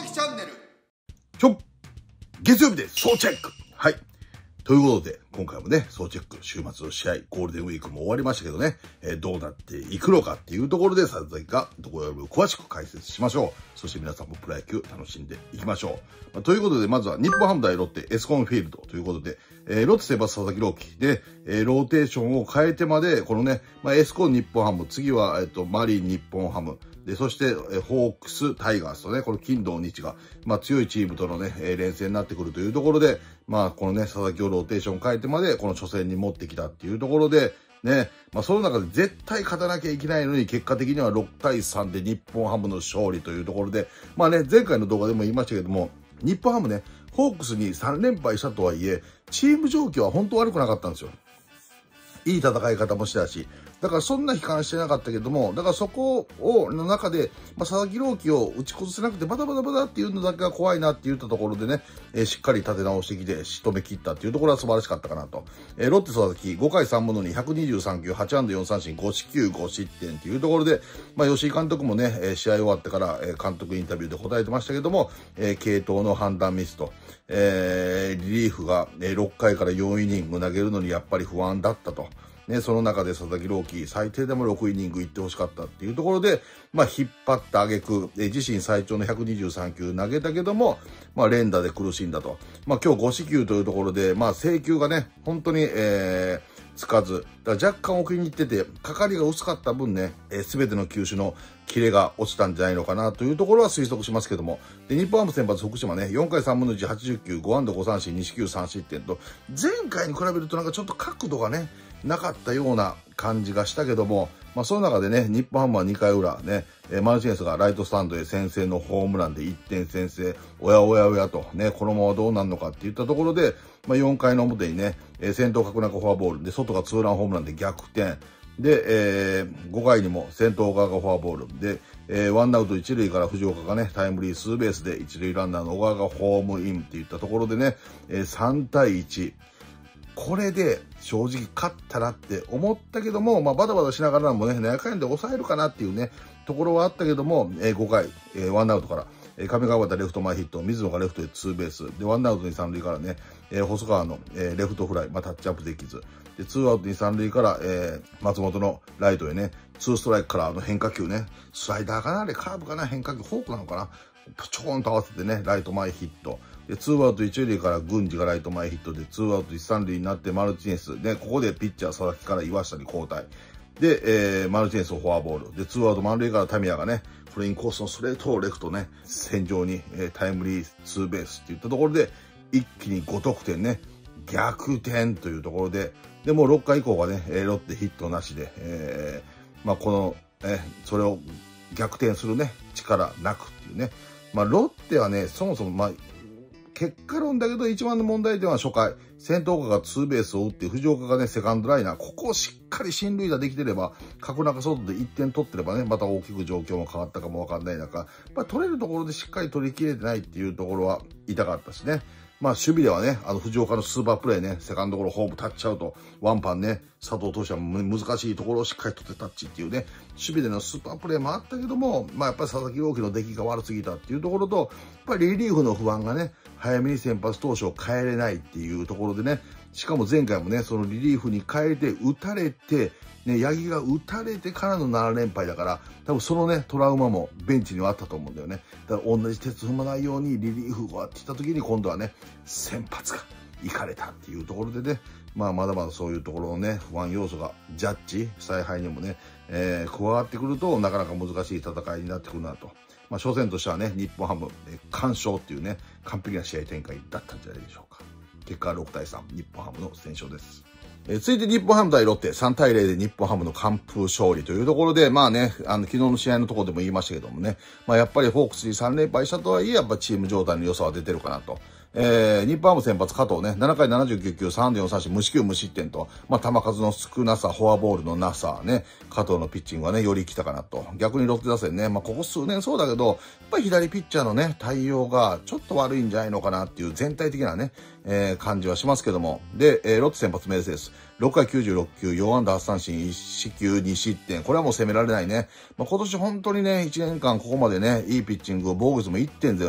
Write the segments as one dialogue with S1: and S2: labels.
S1: 樹チャンネル。
S2: 月曜日で総チェック。はい。ということで、今回もね、総チェック、週末の試合、ゴールデンウィークも終わりましたけどね、どうなっていくのかっていうところで、佐々木がどこよりも詳しく解説しましょう。そして皆さんもプロ野球楽しんでいきましょう。ということで、まずは日本ハム対ロッテエスコンフィールドということで、ロッテ先発佐々木朗希で、ローテーションを変えてまで、このね、エスコン日本ハム、次は、マリン日本ハム、で、そして、ホークス、タイガースとね、この金土日が、強いチームとのね、連戦になってくるというところで、このね、佐々木をローテーション変えてまで、この初戦に持ってきたっていうところで、ね、その中で絶対勝たなきゃいけないのに、結果的には6対3で日本ハムの勝利というところで、前回の動画でも言いましたけども、日本ハムね、ホークスに3連敗したとはいえ、チーム状況は本当悪くなかったんですよ。いい戦い方もしたし、だからそんな悲観してなかったけども、だからそこの中で、佐々木朗希を打ち崩せなくてバタバタバタっていうのだけが怖いなって言ったところでね、しっかり立て直してきて仕留め切ったっていうところは素晴らしかったかなと。ロッテ佐々木5回3分の2、123球、8安打4三振、5四球5失点っていうところで、吉井監督もね、試合終わってから監督インタビューで答えてましたけども、継投の判断ミスと、リリーフが6回から4イニング投げるのにやっぱり不安だったと。ね、その中で佐々木朗希、最低でも6イニング行ってほしかったっていうところで、引っ張った挙句、自身最長の123球投げたけども、連打で苦しんだと。今日5四球というところで、制球がね、本当に、つかず、だから若干奥に行ってて、かかりが薄かった分ね、すべての球種のキレが落ちたんじゃないのかなというところは推測しますけども。で、日本ハム先発福島ね、4回3分の1、80球、5安打5三振、2四球3失点と、前回に比べるとなんかちょっと角度がね、なかったような感じがしたけども、その中でね、日本ハムは2回裏ね、マルチネスがライトスタンドへ先制のホームランで1点先制、おやおやおやとね、このままどうなるのかっていったところで、4回の表にね、先頭角中フォアボールで、外がツーランホームランで逆転。で、5回にも先頭側がフォアボールで、ワンアウト1塁から藤岡がね、タイムリーツーベースで1塁ランナーの小川がホームインっていったところでね、3対1。これで正直勝ったなって思ったけども、バタバタしながらもね、7回で抑えるかなっていうね、ところはあったけども、5回、ワンアウトから、上川端レフト前ヒット、水野がレフトへツーベース、で、ワンアウトに三塁からね、細川の、レフトフライ、タッチアップできず、で、ツーアウトに三塁から、松本のライトへね、ツーストライクから変化球ね、スライダーかなあれ、カーブかな変化球、フォークなのかなちょーんと合わせてね、ライト前ヒット。で、ツーアウト一塁から郡司がライト前ヒットで、ツーアウト一三塁になってマルティネス。で、ここでピッチャー佐々木から岩下に交代。で、マルティネスをフォアボール。で、ツーアウト満塁からタミヤがね、これインコースのストレートをレフトね、線上に、タイムリーツーベースっていったところで、一気に5得点ね、逆転というところで、で、もう6回以降はね、ロッテヒットなしで、この、それを逆転するね、力なくっていうね。ロッテはね、そもそも、結果論だけど一番の問題点は初回、先頭側がツーベースを打って、藤岡がね、セカンドライナー、ここをしっかり進塁打できてれば、角中外で1点取ってればね、また大きく状況も変わったかもわかんない中、取れるところでしっかり取り切れてないっていうところは痛かったしね。守備ではね、藤岡のスーパープレーね、セカンドゴロ、ホームタッチアウト、ワンパンね、佐藤投手は難しいところをしっかり取ってタッチっていうね、守備でのスーパープレーもあったけども、やっぱり佐々木朗希の出来が悪すぎたっていうところと、やっぱりリリーフの不安がね、早めに先発投手を変えれないっていうところでね、しかも前回もね、そのリリーフに変えて、打たれて、ね、八木が打たれてからの7連敗だから、多分そのね、トラウマもベンチにはあったと思うんだよね。だから同じ鉄踏まないようにリリーフがってきた時に今度はね、先発が行かれたっていうところでね、まだまだそういうところのね、不安要素がジャッジ、采配にもね、加わってくるとなかなか難しい戦いになってくるなと。初戦としてはね、日本ハム、完勝っていうね、完璧な試合展開だったんじゃないでしょうか。結果は6対3、日本ハムの先勝です。続いて日本ハム対ロッテ、3対0で日本ハムの完封勝利というところで、昨日の試合のところでも言いましたけどもね、やっぱりホークスに3連敗したとはいえ、やっぱチーム状態の良さは出てるかなと。日本ハム先発加藤ね、7回79球、3安打4三振、無四球無失点と、球数の少なさ、フォアボールのなさ、ね、加藤のピッチングはね、より来たかなと。逆にロッテ打線ね、ここ数年そうだけど、やっぱり左ピッチャーのね、対応がちょっと悪いんじゃないのかなっていう全体的なね、感じはしますけども。で、ロッテ先発メルセデス。 6回96球、4安打8三振、1四球2失点。これはもう攻められないね。今年本当にね、1年間ここまでね、いいピッチング、防御率も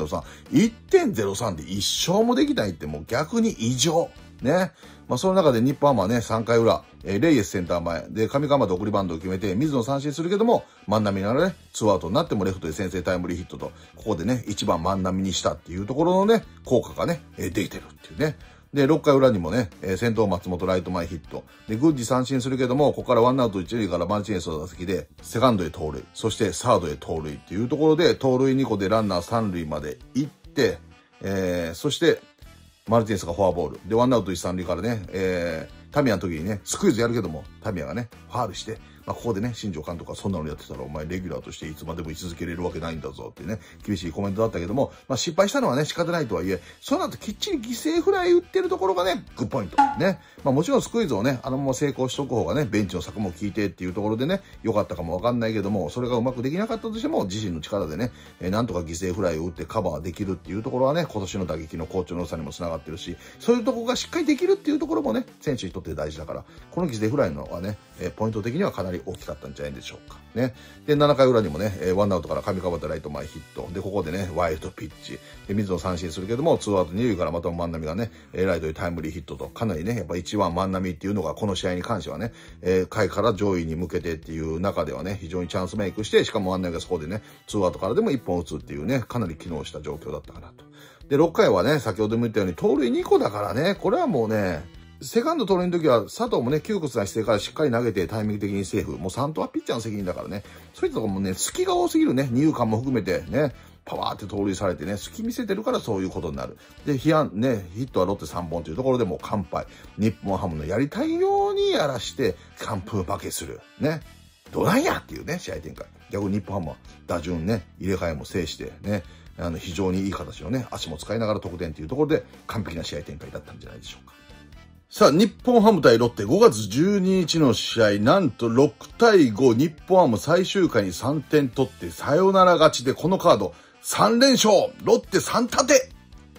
S2: 1.03。1.03 で1勝もできないってもう逆に異常。ね。その中で日本ハムはね、3回裏、レイエスセンター前で上川で送りバントを決めて、水野三振するけども、万波ならね、2アウトになってもレフトで先制タイムリーヒットと、ここでね、1番万波にしたっていうところのね、効果がね、できてるっていうね。で、6回裏にもね、先頭松本ライト前ヒット。で、郡司三振するけども、ここからワンアウト1塁からマルチネスの打席で、セカンドへ盗塁、そしてサードへ盗塁っていうところで、盗塁2個でランナー3塁まで行って、そして、マルティネスがフォアボール。で、ワンアウト1、3塁からね、タミヤの時にね、スクイズやるけども、タミヤがね、ファールして、ここでね、新庄監督はそんなのやってたら、お前レギュラーとしていつまでも居続けれるわけないんだぞっていうね、厳しいコメントだったけども、失敗したのはね、仕方ないとはいえ、その後きっちり犠牲フライ打ってるところがね、グッポイント。ね。もちろんスクイズをね、あのまま成功しとく方がね、ベンチの策も効いてっていうところでね、良かったかもわかんないけども、それがうまくできなかったとしても、自身の力でね、なんとか犠牲フライを打ってカバーできるっていうところはね、今年の打撃の好調の良さにも繋がってるし、そういうところがしっかりできるっていうところもね、選手にとって大事だから、この犠牲フライのはね、ポイント的にはかなり大きかったんじゃないでしょうか。ね。で、7回裏にもね、ワンアウトから上川端ライト前ヒット。で、ここでね、ワイルドピッチ。で、水野三振するけども、2アウト2塁からまた万波がね、ライトでタイムリーヒットと、かなりね、やっぱ1番万波っていうのが、この試合に関してはね、下位から上位に向けてっていう中ではね、非常にチャンスメイクして、しかも万波がそこでね、2アウトからでも1本打つっていうね、かなり機能した状況だったかなと。で、6回はね、先ほども言ったように、盗塁2個だからね、これはもうね、セカンド盗塁の時は佐藤もね、窮屈な姿勢からしっかり投げてタイミング的にセーフ。もう3投はピッチャーの責任だからね。そういったところもね、隙が多すぎるね。二遊間も含めてね、パワーって盗塁されてね、隙見せてるからそういうことになる。で、ヒットはロッテ3本というところでもう完敗。日本ハムのやりたいようにやらして、完封負けする。ね。どないやっていうね、試合展開。逆に日本ハムは打順ね、入れ替えも制してね、非常にいい形のね、足も使いながら得点というところで完璧な試合展開だったんじゃないでしょうか。さあ、日本ハム対ロッテ5月12日の試合、なんと6対5、日本ハム最終回に3点取ってサヨナラ勝ちでこのカード3連勝、ロッテ3立て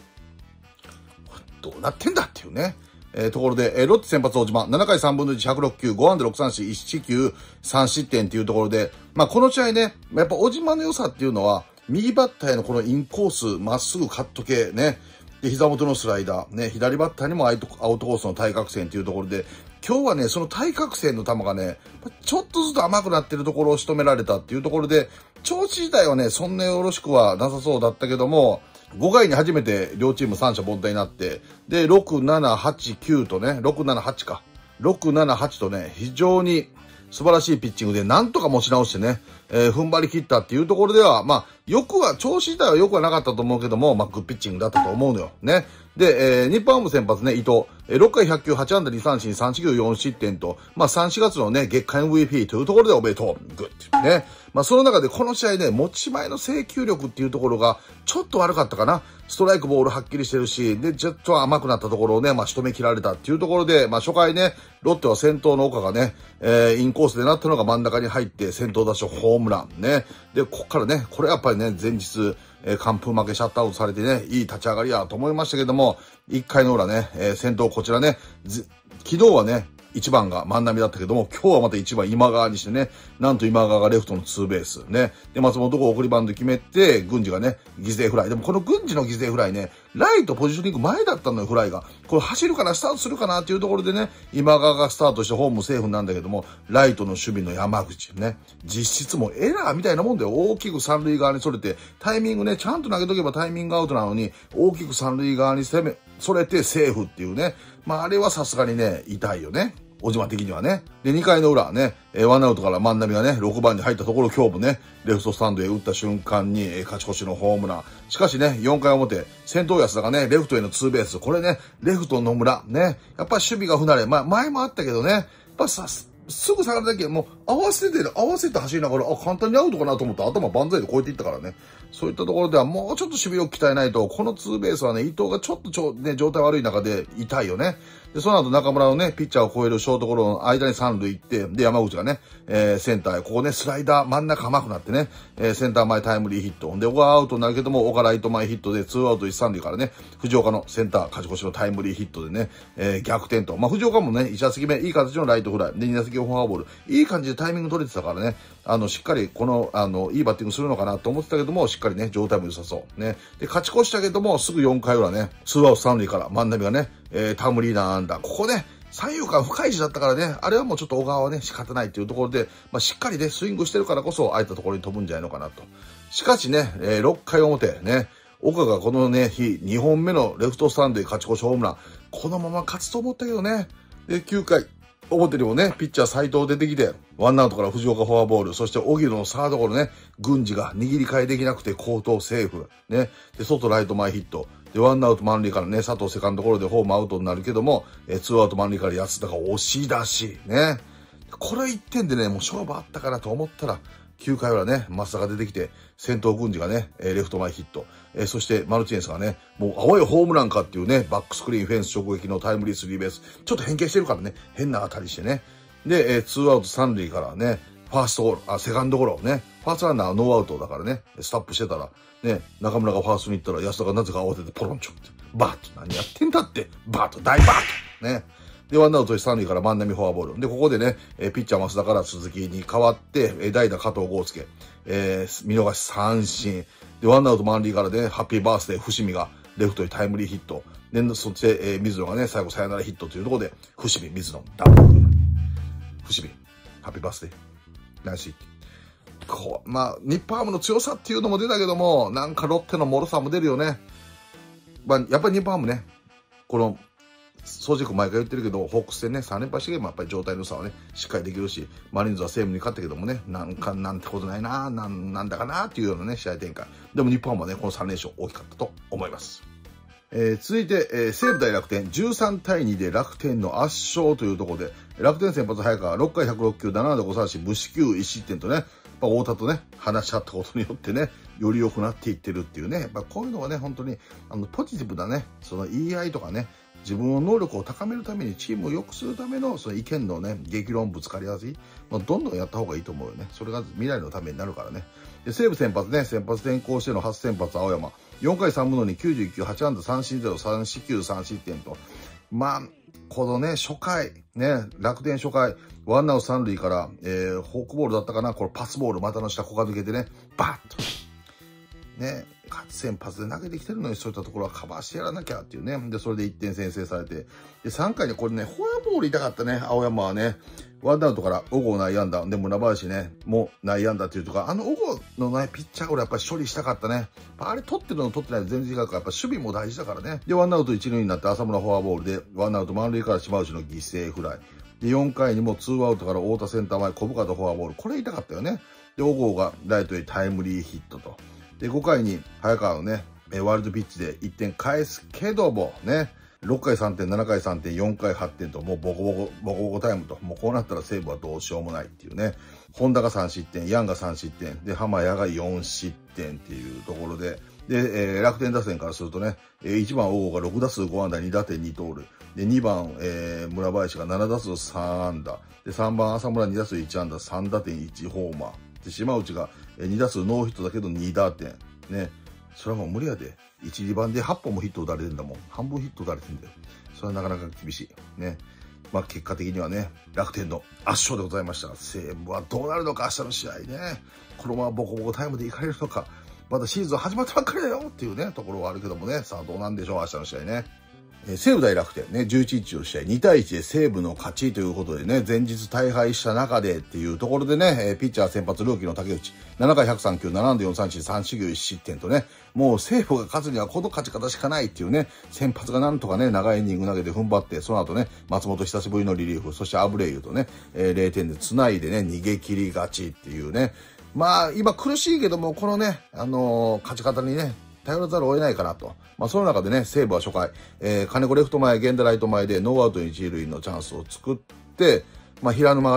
S2: どうなってんだっていうね。ところで、ロッテ先発大島、7回3分の1、106球、5安打6三振、1四球、3失点っていうところで、この試合ね、やっぱ大島の良さっていうのは、右バッターへのこのインコース、まっすぐカット系ね、で、膝元のスライダー、ね、左バッターにもアウトコースの対角線っていうところで、今日はね、その対角線の球がね、ちょっとずつ甘くなってるところを仕留められたっていうところで、調子自体はね、そんなよろしくはなさそうだったけども、5回に初めて両チーム三者凡退になって、で、6、7、8、9とね、6、7、8か。6、7、8とね、非常に素晴らしいピッチングで、なんとか持ち直してね、踏ん張り切ったっていうところでは、調子自体は良くはなかったと思うけども、グッピッチングだったと思うのよ。ね。で、日本ハム先発ね、伊藤。6回100球、8安打2三振、3四球4失点と、3、4月のね、月間 MVP というところでおめでとう。グッ。ね。その中でこの試合ね、持ち前の制球力っていうところが、ちょっと悪かったかな。ストライクボールはっきりしてるし、で、ちょっと甘くなったところをね、仕留め切られたっていうところで、初回ね、ロッテは先頭の岡がね、インコースでなったのが真ん中に入って、先頭打者ホームラン。ね。で、こっからね、これやっぱりね、前日、完封負けシャットアウトされてね、いい立ち上がりやと思いましたけども、1回の裏ね、先頭こちらね、昨日はね、1番が万波だったけども、今日はまた1番今川にしてね、なんと今川がレフトのツーベース。ね。で、松本が送りバント決めて、郡司がね、犠牲フライ。でもこの郡司の犠牲フライね、ライトポジショニング前だったのよ、フライが。これ走るかな、スタートするかなっていうところでね、今川がスタートしてホームセーフなんだけども、ライトの守備の山口ね、実質もエラーみたいなもんで大きく三塁側にそれて、タイミングね、ちゃんと投げとけばタイミングアウトなのに、大きく三塁側にそれてセーフっていうね。あれはさすがにね、痛いよね。小島的にはね。で、2回の裏ね、ワンアウトから万波がね、6番に入ったところ、今日もね、レフトスタンドへ打った瞬間に、勝ち越しのホームラン。しかしね、4回表、先頭安田がね、レフトへのツーベース。これね、レフト野村。ね、やっぱり守備が不慣れ。前もあったけどね、やっぱすぐ下がるだけ、もう、 合わせて走りながら、簡単にアウトかなと思って頭万歳で越えていったからね。そういったところではもうちょっと守備力鍛えないと、このツーベースはね、伊藤がちょっと状態悪い中で痛いよね。で、その後中村のね、ピッチャーを超えるショートゴロの間に三塁行って、で、山口がね、センターへ、ここね、スライダー真ん中甘くなってね、センター前タイムリーヒット。で、小川アウトになるけども、岡ライト前ヒットで、ツーアウト一三塁からね、藤岡のセンター勝ち越しのタイムリーヒットでね、逆転と。藤岡もね、1打席目、いい形のライトフライ。で、2打席目フォアボール。いい感じでタイミング取れてたからね、しっかりこの、いいバッティングするのかなと思ってたけども、しっかりね、状態も良さそう。ね。で、勝ち越したけども、すぐ4回裏ね、ツーアウト三塁から万波がね、タイムリーな安打。ここね、三遊間深い位置だったからね、あれはもうちょっと小川はね、仕方ないっていうところで、しっかりね、スイングしてるからこそ、ああいったところに飛ぶんじゃないのかなと。しかしね、6回表、ね、岡がこのね、日、2本目のレフトスタンドで勝ち越しホームラン、このまま勝つと思ったけどね。で、9回、表にもね、ピッチャー斉藤出てきて、ワンアウトから藤岡フォアボール、そして荻野のサードゴロね、郡司が握り替えできなくて好投セーフ。ね、で、外ライト前ヒット。で、ワンアウト満塁からね、佐藤セカンドゴロでホームアウトになるけども、ツーアウト満塁から安田が押し出し、ね。これ1点でね、もう勝負あったかなと思ったら、9回裏ね、増田が出てきて、先頭郡司がね、レフト前ヒット。そしてマルチネスがね、もうあわよホームランかっていうね、バックスクリーンフェンス直撃のタイムリースリーベース。ちょっと変形してるからね、変な当たりしてね。で、ツーアウト三塁からね、ファーストゴロ、セカンドゴロね、ファーストランナーはノーアウトだからね、スタップしてたら、ね、中村がファーストに行ったら安田がなぜか慌ててポロンチョって、バーッと何やってんだって、バーッと大バーッと、ね。で、ワンアウト三塁から万波フォアボール。で、ここでね、ピッチャー増田から鈴木に代わって、代打加藤豪介、見逃し三振。で、ワンアウト満塁からね、ハッピーバースデー伏見がレフトにタイムリーヒット。で、そして、水野がね、最後サヨナラヒットというところで、伏見、水野、ダブル。伏見、ハッピーバースデー。ナイスヒット。日本ハムの強さっていうのも出たけども、なんかロッテの脆さも出るよね。やっぱり日本ハムね、この、総軸毎回言ってるけど、ホークス戦ね、3連敗してもやっぱり状態の良さはね、しっかりできるし、マリーンズは西武に勝ったけどもね、なんてことないな、なんだかなっていうようなね、試合展開。でも日本ハムはね、この3連勝大きかったと思います。続いて、西武対楽天、13対2で楽天の圧勝というところで、楽天先発早川、6回106球、7で5三振、無四球1失点とね、太田とね、話し合ったことによってね、より良くなっていってるっていうね、こういうのはね、本当に、ポジティブなね、その言い合いとかね、自分の能力を高めるためにチームを良くするためのその意見のね、激論ぶつかりやすい。どんどんやった方がいいと思うよね。それが未来のためになるからね。で、西武先発ね、先発転向しての初先発青山。4回3分の2、91球、8安打3振0、3四球3失点と。このね、初回、ね、楽天初回、ワンアウト三塁から、フォークボールだったかな、これパスボール、股の下、ここが抜けてね、バッと。ね、初先発で投げてきてるのに、そういったところはカバーしてやらなきゃっていうね。で、それで1点先制されて。で、3回にこれね、フォアボール痛かったね、青山はね。ワンアウトから小郷内野安打。で、村林ね、もう内野安打っていうとか、小郷のね、ピッチャー俺やっぱり処理したかったね。あれ取ってるの取ってないの全然違うから、やっぱ守備も大事だからね。で、ワンアウト1塁になって浅村フォアボールで、ワンアウト満塁から島内の犠牲フライ。で、4回にもツーアウトから太田センター前、小深田フォアボール。これ痛かったよね。で、小郷がライトへタイムリーヒットと。で、5回に早川のね、ワイルドピッチで1点返すけども、ね、6回3点、7回3点、4回8点と、もうボコボコタイムと、もうこうなったら西武はどうしようもないっていうね。本田が3失点、ヤンが3失点、で、浜谷が4失点っていうところで、で、楽天打線からするとね、1番大郷が6打数5安打2打点2盗塁。で、2番、村林が7打数3安打。で、3番浅村2打数1安打、3打点1ホーマー。で、島内が2打数ノーヒットだけど2打点。ね。それはもう無理やで。1、2番で8本もヒット打たれてんだもん。半分ヒット打たれてんだよ。それはなかなか厳しい。ね。結果的にはね、楽天の圧勝でございました。西武はどうなるのか、明日の試合ね。このままボコボコタイムでいかれるのか。まだシーズン始まったばっかりだよっていうね、ところはあるけどもね。さあ、どうなんでしょう、明日の試合ね。西武対楽天ね、11日の試合、2対1で西武の勝ちということでね、前日大敗した中でっていうところでね、ピッチャー先発ルーキーの竹内、7回103球、7で4三振、3四球1失点とね、もう西武が勝つにはこの勝ち方しかないっていうね、先発がなんとかね、長いイニング投げて踏ん張って、その後ね、松本久しぶりのリリーフ、そしてアブレイユとね、0点で繋いでね、逃げ切り勝ちっていうね、今苦しいけども、このね、勝ち方にね、頼らざるを得ないかなと。その中でね、西武は初回、金子レフト前、源田ライト前でノーアウト一塁のチャンスを作って、平沼がね、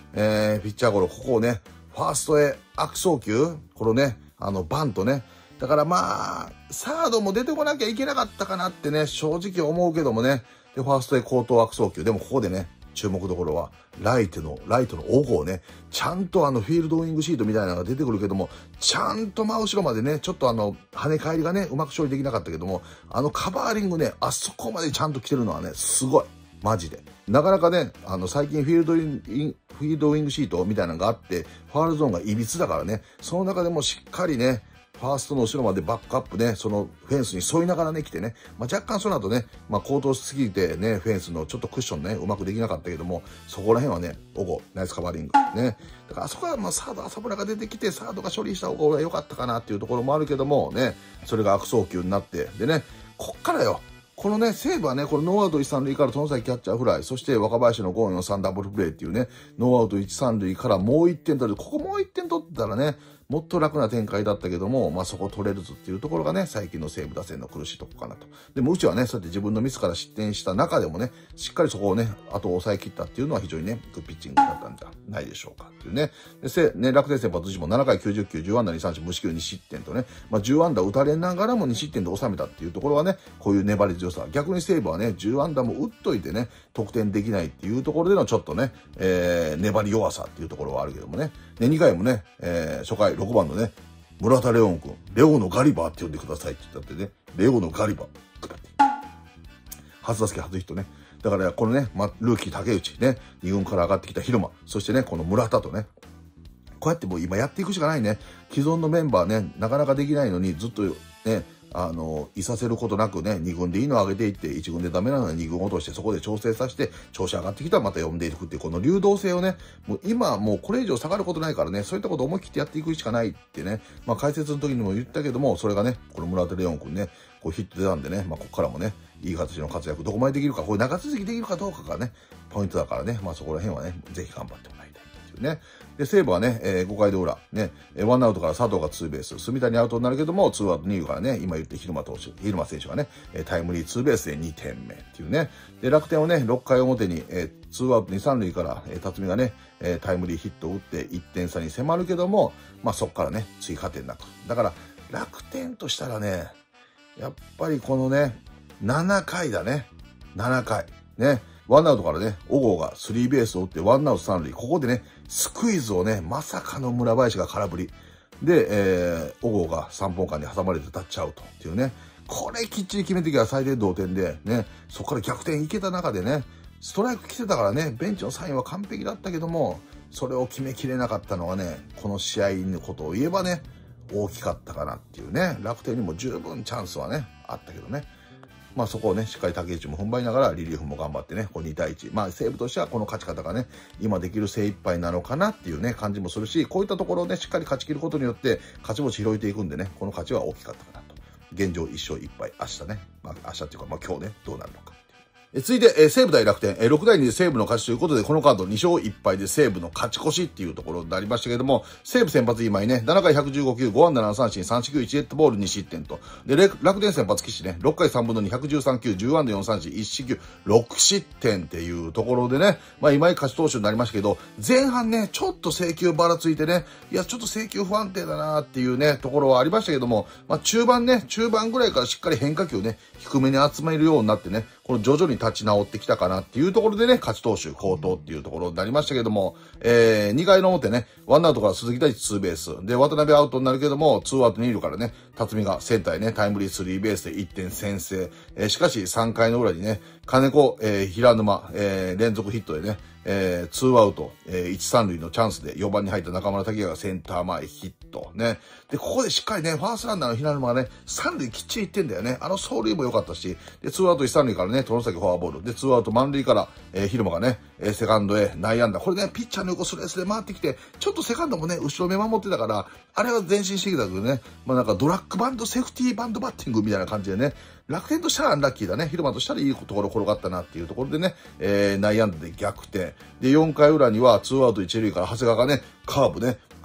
S2: ピッチャーゴロ、ここをね、ファーストへ悪送球、このね、バントね。だからまあ、サードも出てこなきゃいけなかったかなってね、正直思うけどもね。で、ファーストへ後頭悪送球。でもここでね、注目どころは、ライトのオゴをね、ちゃんとフィールドウイングシートみたいなのが出てくるけども、ちゃんと真後ろまでね、ちょっと跳ね返りがね、うまく処理できなかったけども、カバーリングね、あそこまでちゃんと来てるのはね、すごい。マジで。なかなかね、最近フィールドウイングシートみたいなのがあって、ファールゾーンがいびつだからね、その中でもしっかりね、ファーストの後ろまでバックアップね、そのフェンスに沿いながらね、来てね、若干その後ね、高騰しすぎてね、フェンスのちょっとクッションね、うまくできなかったけども、そこら辺はね、オゴ、ナイスカバーリング。ね。だからあそこはサード、浅村が出てきて、サードが処理したオゴが良かったかなっていうところもあるけども、ね、それが悪送球になって、でね、こっからよ。このね、西武はね、これノーアウト1、3塁から外崎キャッチャーフライ、そして若林の5、4、3ダブルプレーっていうね、ノーアウト1、3塁からもう1点取る。ここもう1点取ってたらね、もっと楽な展開だったけども、そこ取れるぞっていうところがね、最近の西武打線の苦しいとこかなと。でもうちはね、そうやって自分のミスから失点した中でもね、しっかりそこをね、あと抑え切ったっていうのは非常にね、グッピッチングだったんじゃないでしょうかっていうね。で、楽天先発時も7回90球、10安打2三振、無四球2失点とね、10安打打たれながらも2失点で収めたっていうところはね、こういう粘り強さ。逆に西武はね、10安打も打っといてね、得点できないっていうところでのちょっとね、粘り弱さっていうところはあるけどもね。で、2回もね、初回6番のね、村田レオン君、レオのガリバーって呼んでくださいって言ったってね、レオのガリバー。初打席初ヒットね。だからこのね、ルーキー竹内ね、2軍から上がってきた広間、そしてね、この村田とね、こうやってもう今やっていくしかないね。既存のメンバーね、なかなかできないのにずっとね、いさせることなくね、2軍でいいのを上げていって、1軍でダメなのは2軍落として、そこで調整させて、調子上がってきたらまた呼んでいくっていう、この流動性をね、もう今もうこれ以上下がることないからね、そういったことを思い切ってやっていくしかないってね、解説の時にも言ったけども、それがね、この村田レオン君ね、こうヒット出たんでね、ここからもね、いい形の活躍、どこまでできるか、これ長続きできるかどうかがね、ポイントだからね、そこら辺はね、ぜひ頑張ってもらいたいっていうね。で、西武はね、5回で裏、ね、ワンアウトから佐藤がツーベース、住谷アウトになるけども、ツーアウト2塁からね、今言って蛭間選手がね、タイムリーツーベースで2点目っていうね。で、楽天をね、6回表に、ツーアウト2、3塁から、辰巳がね、タイムリーヒットを打って1点差に迫るけども、そこからね、追加点なく。だから、楽天としたらね、やっぱりこのね、7回だね。7回。ね。ワンアウトからね、小郷がスリーベースを打ってワンアウト3塁。ここでね、スクイズをね、まさかの村林が空振り。で、小郷が3本間に挟まれてタッチアウトっていうね。これきっちり決めてきた最低同点で、ね、そこから逆転いけた中でね、ストライク来てたからね、ベンチのサインは完璧だったけども、それを決めきれなかったのはね、この試合のことを言えばね、大きかったかなっていうね。楽天にも十分チャンスはね、あったけどね。そこをね、しっかり竹内も踏ん張りながら、リリーフも頑張ってね、こう2対1。西武としてはこの勝ち方がね、今できる精一杯なのかなっていうね、感じもするし、こういったところをね、しっかり勝ち切ることによって、勝ち星拾えていくんでね、この勝ちは大きかったかなと。現状1勝1敗。明日ね、明日っていうか、今日ね、どうなるのか。続いて、西武対楽天、6対2で西武の勝ちということで、このカード2勝1敗で西武の勝ち越しっていうところになりましたけれども、西武先発今井ね、7回115球、5安打7三振、3四球1デッドボール2失点と。で、楽天先発岸ね、6回3分の2、113球、10安打4三振、1四球、6失点っていうところでね、今井勝ち投手になりましたけど、前半ね、ちょっと制球ばらついてね、いや、ちょっと制球不安定だなっていうね、ところはありましたけども、中盤ぐらいからしっかり変化球ね、低めに集めるようになってね、この徐々に立ち直ってきたかなっていうところでね、勝ち投手好投っていうところになりましたけども、2回の表ね、ワンアウトから鈴木大地ツーベース。で、渡辺アウトになるけども、ツーアウト2塁からね、辰巳がセンターへね、タイムリースリーベースで1点先制。しかし3回の裏にね、金子、平沼、連続ヒットでね、ツーアウト、1、3塁のチャンスで4番に入った中村拓也がセンター前ヒット。ね。で、ここでしっかりね、ファーストランナーの平沼がね、3塁きっちり行ってんだよね。走塁も良かったし、で、ツーアウト1、3塁からね、外崎フォアボール。で、ツーアウト満塁から、広間がね、セカンドへ内野安打。これね、ピッチャーの横スレースで回ってきて、ちょっとセカンドもね、後ろ目守ってたから、あれは前進してきたけどね、なんかドラッグバンド、セーフティーバンドバッティングみたいな感じでね、楽天としたらアンラッキーだね。広間としたらいいところ転がったなっていうところでね、内野安打で逆転。で、4回裏には2アウト1塁から長谷川がね、カーブね、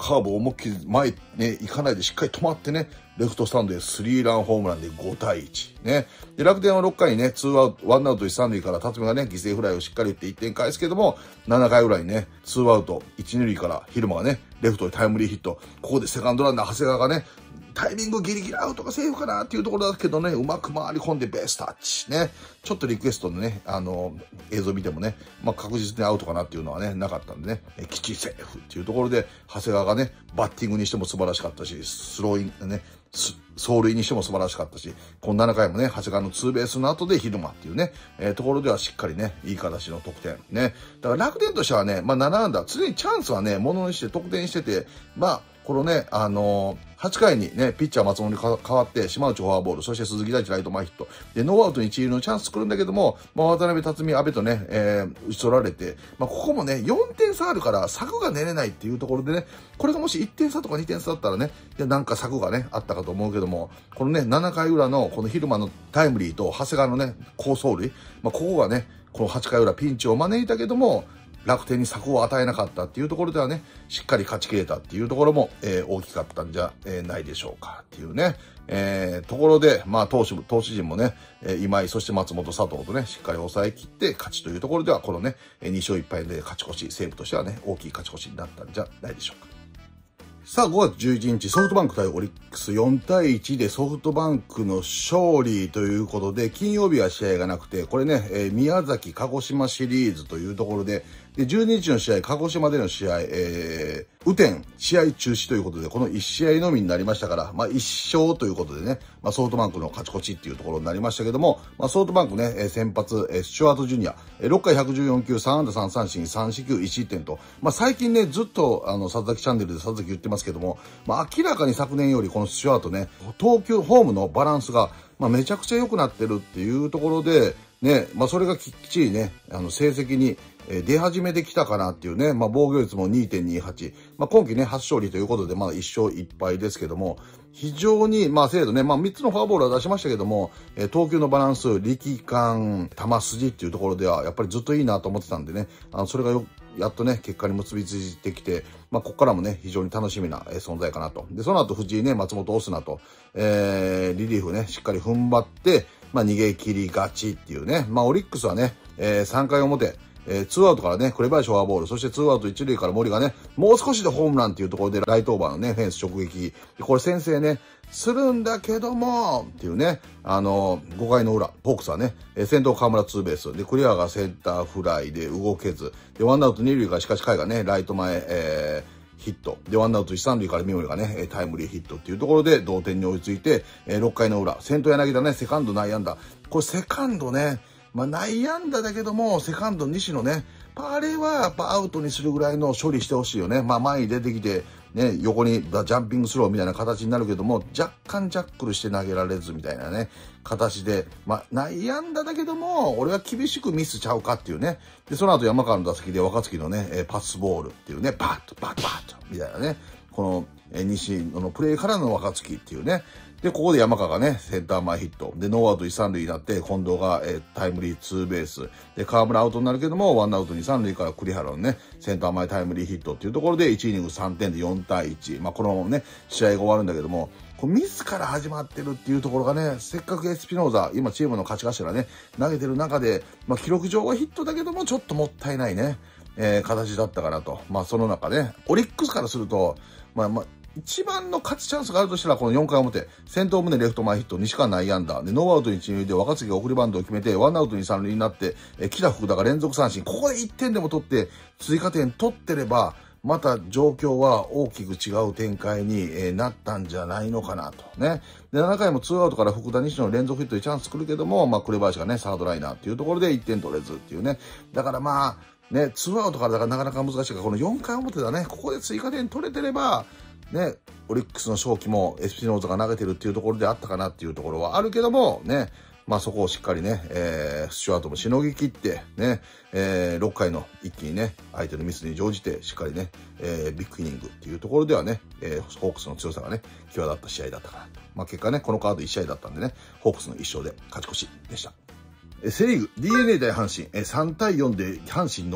S2: カーブを思いっきり前ね、行かないでしっかり止まってね、レフトスタンドでスリーランホームランで5対1。ね。で、楽天は6回にね、ワンアウト1、3塁から辰巳がね、犠牲フライをしっかり打って1点返すけども、7回裏にね、2アウト1、2塁から蛭間がね、レフトでタイムリーヒット。ここでセカンドランナー長谷川がね、タイミングギリギリアウトがセーフかなっていうところだけどね、うまく回り込んでベースタッチ。ね。ちょっとリクエストのね、映像見てもね、確実にアウトかなっていうのはね、なかったんでね、きっちりセーフっていうところで、長谷川がね、バッティングにしても素晴らしかったし、走塁にしても素晴らしかったし、この7回もね、長谷川のツーベースの後で蛭間っていうね、ところではしっかりね、いい形の得点。ね。だから楽天としてはね、7安打、常にチャンスはね、ものにして得点してて、このね、8回にね、ピッチャー松本に変わって、島内フォアボール、そして鈴木大地ライト前ヒット。で、ノーアウトに一塁のチャンス作るんだけども、渡辺辰巳、阿部とね、打ち取られて、ここもね、4点差あるから、策が練れないっていうところでね、これがもし1点差とか2点差だったらね、いや、なんか策がね、あったかと思うけども、このね、7回裏のこの蛭間のタイムリーと、長谷川のね、好走塁、ここがね、この8回裏ピンチを招いたけども、楽天に策を与えなかったっていうところではね、しっかり勝ち切れたっていうところも、大きかったんじゃ、ないでしょうかっていうね、ところで、投手陣もね、今井、そして松本、佐藤とね、しっかり抑え切って勝ちというところでは、このね、2勝1敗で勝ち越し、西武としてはね、大きい勝ち越しになったんじゃないでしょうか。さあ、5月11日、ソフトバンク対オリックス4対1でソフトバンクの勝利ということで、金曜日は試合がなくて、これね、宮崎、鹿児島シリーズというところで、12日の試合、鹿児島での試合、雨天、試合中止ということで、この1試合のみになりましたから、1勝ということでね、ソフトバンクの勝ち越しっていうところになりましたけども、ソフトバンクね、先発、スチュワートジュニア、6回114球、3安打3三振、3四球1失点と、最近ね、ずっと、佐々木チャンネルで佐々木言ってますけども、明らかに昨年よりこのスチュワートね、投球、フォームのバランスが、めちゃくちゃ良くなってるっていうところで、ね、それがきっちりね、成績に出始めてきたかなっていうね、防御率も 2.28。今季ね、初勝利ということで、1勝1敗ですけども、非常に、精度ね、3つのフォアボールは出しましたけども、投球のバランス、力感、球筋っていうところでは、やっぱりずっといいなと思ってたんでね、それがやっとね、結果に結びついてきて、ここからもね、非常に楽しみな存在かなと。で、その後、藤井ね、松本オスナと、リリーフね、しっかり踏ん張って、逃げ切りがちっていうね。オリックスはね、3回表、2アウトからね、紅林フォアボール、そして2アウト1塁から森がね、もう少しでホームランっていうところでライトオーバーのね、フェンス直撃。これ先制ね、するんだけども、っていうね、5回の裏、ホークスはね、先頭河村ツーベース、で、クリアがセンターフライで動けず、で、1アウト2塁からしかし甲斐がね、ライト前、ヒット。で、1アウト1、3塁から三森がね、タイムリーヒットっていうところで同点に追いついて、6回の裏、先頭柳田ね、セカンド内野安打。これセカンドね、内野安打だけども、セカンド西野ね、あれはやっぱアウトにするぐらいの処理してほしいよね。前に出てきて、ね、横にジャンピングスローみたいな形になるけども、若干ジャックルして投げられずみたいなね、形で、内野安打だけども、俺は厳しくミスちゃうかっていうね。で、その後山川の打席で若月のね、パスボールっていうね、バッと、みたいなね、この、西野のプレーからの若月っていうね。で、ここで山川がね、センター前ヒット。で、ノーアウト1、3塁になって、近藤が、タイムリーツーベース。で、河村アウトになるけども、1アウト2、3塁から栗原のね、センター前タイムリーヒットっていうところで、1イニング3点で4対1。このね、試合が終わるんだけども、ミスから始まってるっていうところがね、せっかくエスピノーザ、今チームの勝ち頭ね、投げてる中で、記録上はヒットだけども、ちょっともったいないね、形だったかなと。その中で、オリックスからすると、一番の勝ちチャンスがあるとしたら、この4回表、先頭宗レフト前ヒット、西川内野安打、で、ノーアウト1、2塁で若月が送りバントを決めて、1アウト2、3塁になって、木田福田が連続三振。ここで1点でも取って、追加点取ってれば、また状況は大きく違う展開になったんじゃないのかなと。ね。で、7回も2アウトから福田西野の連続ヒットでチャンス来るけども、紅林がね、サードライナーっていうところで1点取れずっていうね。だからね、2アウトからだからなかなか難しいから、この4回表だね、ここで追加点取れてれば、ね、オリックスの勝機もエスピノーザが投げてるっていうところであったかなっていうところはあるけども、ね、そこをしっかりね、スチュワートもしのぎ切って、ね、6回の一気にね、相手のミスに乗じて、しっかりね、ビッグイニングっていうところではね、ホークスの強さがね、際立った試合だったかなと。結果ね、このカード1試合だったんでね、ホークスの1勝で勝ち越しでした。セリーグ、DNA 対阪神、3対4で阪神の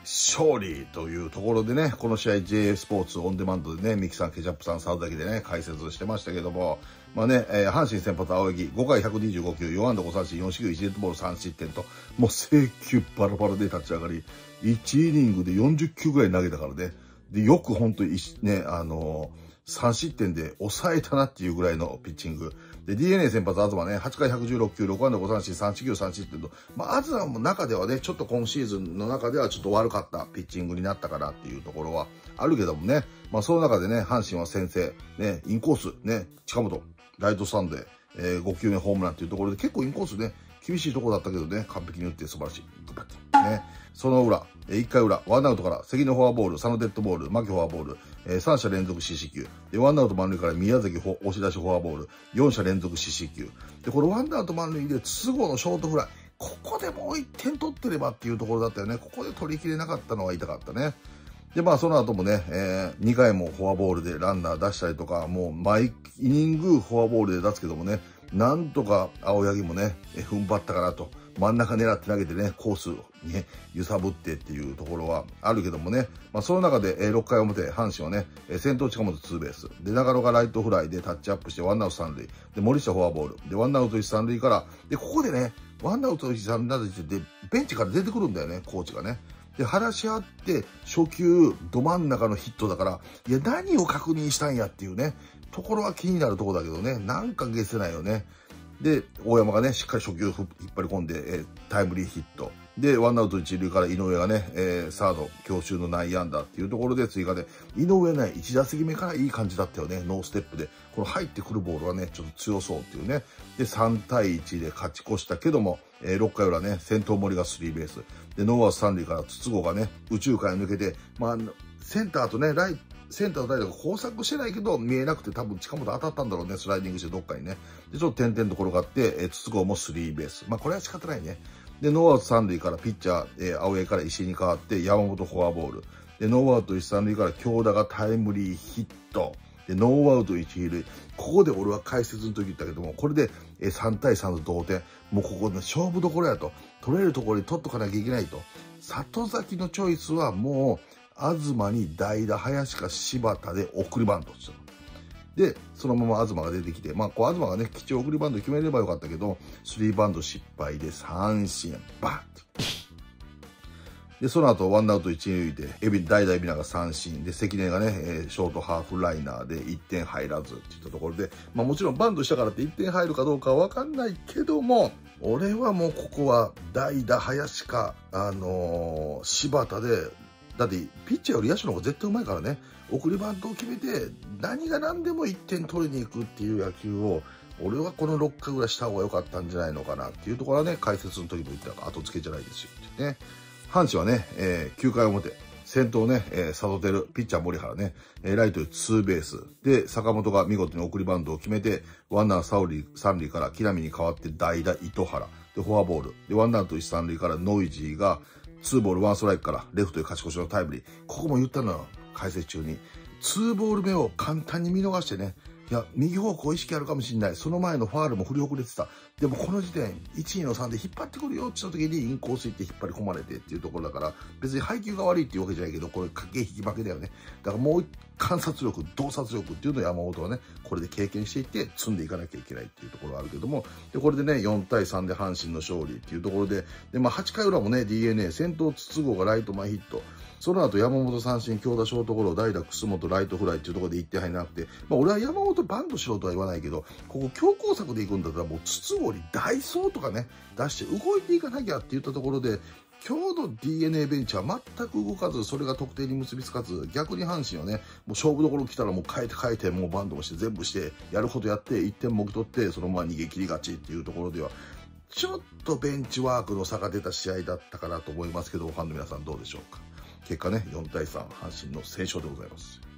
S2: 勝利というところでね、この試合 JA スポーツオンデマンドでね、ミキさん、ケチャップさん、沢崎でね、解説してましたけども、まあね、阪神先発青柳、5回125球、4安打5三振、4四球、1デッドボール3失点と、もう制球バラバラで立ち上がり、1イニングで40球ぐらい投げたからね、で、よく本当にね、3失点で抑えたなっていうぐらいのピッチング。で、DNA 先発、東ね、8回116球、6安打5三振、3四球、3失点と、まあ、東の中ではね、ちょっと今シーズンの中ではちょっと悪かったピッチングになったかなっていうところはあるけどもね、まあ、その中でね、阪神は先制、ね、インコース、ね、近本、ライトスタンドで、5球目ホームランっていうところで、結構インコースね、厳しいところだったけどね、完璧に打って素晴らしい。ね、その裏、1回裏、ワンアウトから関のフォアボール、佐野デッドボール、牧フォアボール、3者連続四死球。で、ワンアウト満塁から宮崎押し出しフォアボール、4者連続四死球。で、これワンアウト満塁で筒香のショートフライ。ここでもう1点取ってればっていうところだったよね。ここで取り切れなかったのは痛かったね。で、まあ、その後もね、2回もフォアボールでランナー出したりとか、もう毎イニングフォアボールで出すけどもね、なんとか青柳もね、踏ん張ったかなと。真ん中狙って投げてね、コースにね、揺さぶってっていうところはあるけどもね、まあその中で6回表、阪神はね、先頭近本ツーベース。で、長野がライトフライでタッチアップしてワンアウト三塁。で、森下フォアボール。で、ワンアウト一三塁から、で、ここでね、ワンアウト一三塁で、ベンチから出てくるんだよね、コーチがね。で、話し合って、初球、ど真ん中のヒットだから、いや、何を確認したんやっていうね、ところは気になるところだけどね、なんか消せないよね。で、大山がね、しっかり初球引っ張り込んで、タイムリーヒット。で、ワンアウト一塁から井上がね、サード、強襲の内野安打っていうところで追加で、井上ね、1打席目からいい感じだったよね、ノーステップで。この入ってくるボールはね、ちょっと強そうっていうね。で、3対1で勝ち越したけども、6回裏ね、先頭森がスリーベース。で、ノーアウト三塁から筒香がね、宇宙間抜けて、まあ、センターとね、センターとライトが交錯してないけど、見えなくて多分近本当たったんだろうね、スライディングしてどっかにね。で、ちょっと点々と転がって、筒香もスリーベース。まあ、これは仕方ないね。で、ノーアウト三塁からピッチャー、青柳から石井に変わって、山本フォアボール。で、ノーアウト一三塁から京田がタイムリーヒット。で、ノーアウト一塁。ここで俺は解説の時言ったけども、これで3対3の同点。もうここで勝負どころやと。取れるところに取っとかなきゃいけないと。里崎のチョイスはもう、東に代打、林か柴田で送りバントしたの。で、そのまま東が出てきて、まあ、こう、東がね、きち送りバント決めればよかったけど、スリーバント失敗で三振、バンと。で、その後、ワンアウト一塁で、代打海老名が三振。で、関根がね、ショートハーフライナーで1点入らずっていったところで、まあもちろんバントしたからって1点入るかどうかはわかんないけども、俺はもうここは代打、林か、柴田で、だってピッチャーより野手の方が絶対うまいからね、送りバントを決めて何が何でも1点取りに行くっていう野球を俺はこの6回ぐらいした方が良かったんじゃないのかなっていうところはね、解説の時も言った後付けじゃないですよってね。阪神はね、9回表先頭ね、佐渡輝ピッチャー森原ね、ライトにツーベースで坂本が見事に送りバントを決めてワンアウト三塁から木浪に代わって代打糸原でフォアボールでワンアウト一三塁からノイジーが2ボール1ストライクからレフトへ勝ち越しのタイムリー。ここも言ったのよ、解説中に。2ボール目を簡単に見逃してね。いや、右方向意識あるかもしれない。その前のファールも振り遅れてた。でもこの時点、1位の3で引っ張ってくるよって言った時にインコース行って引っ張り込まれてっていうところだから、別に配球が悪いっていうわけじゃないけど、これ駆け引き負けだよね。だからもう観察力、洞察力っていうのを山本はね、これで経験していって積んでいかなきゃいけないっていうところがあるけども、で、これでね、4対3で阪神の勝利っていうところで、で、まあ8回裏もね、DNA、先頭筒香がライト前ヒット。その後山本三振、京田ショートゴロ、代打楠本ライトフライっていうところで1点入らなくて、まあ俺は山本バントしろとは言わないけど、ここ強攻策で行くんだったらもう筒香にダイソーとかね、出して動いていかなきゃって言ったところで、今日の DNA ベンチは全く動かず、それが得点に結びつかず、逆に阪神はね、もう勝負どころ来たらもう変えて、もうバントもして全部して、やることやって、1点もぎ取って、そのまま逃げ切りがちっていうところでは、ちょっとベンチワークの差が出た試合だったかなと思いますけど、ファンの皆さんどうでしょうか。結果ね、4対3、阪神の先勝でございます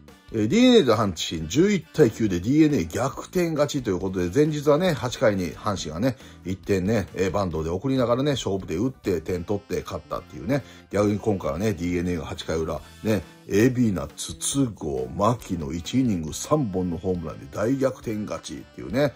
S2: 。DNA と阪神11対9で DNA 逆転勝ちということで、前日はね、8回に阪神がね、1点ね、バントで送りながらね、勝負で打って点取って勝ったっていうね、逆に今回はね、DNA が8回裏、ね、海老名、筒香、牧の1イニング3本のホームランで大逆転勝ちっていうね、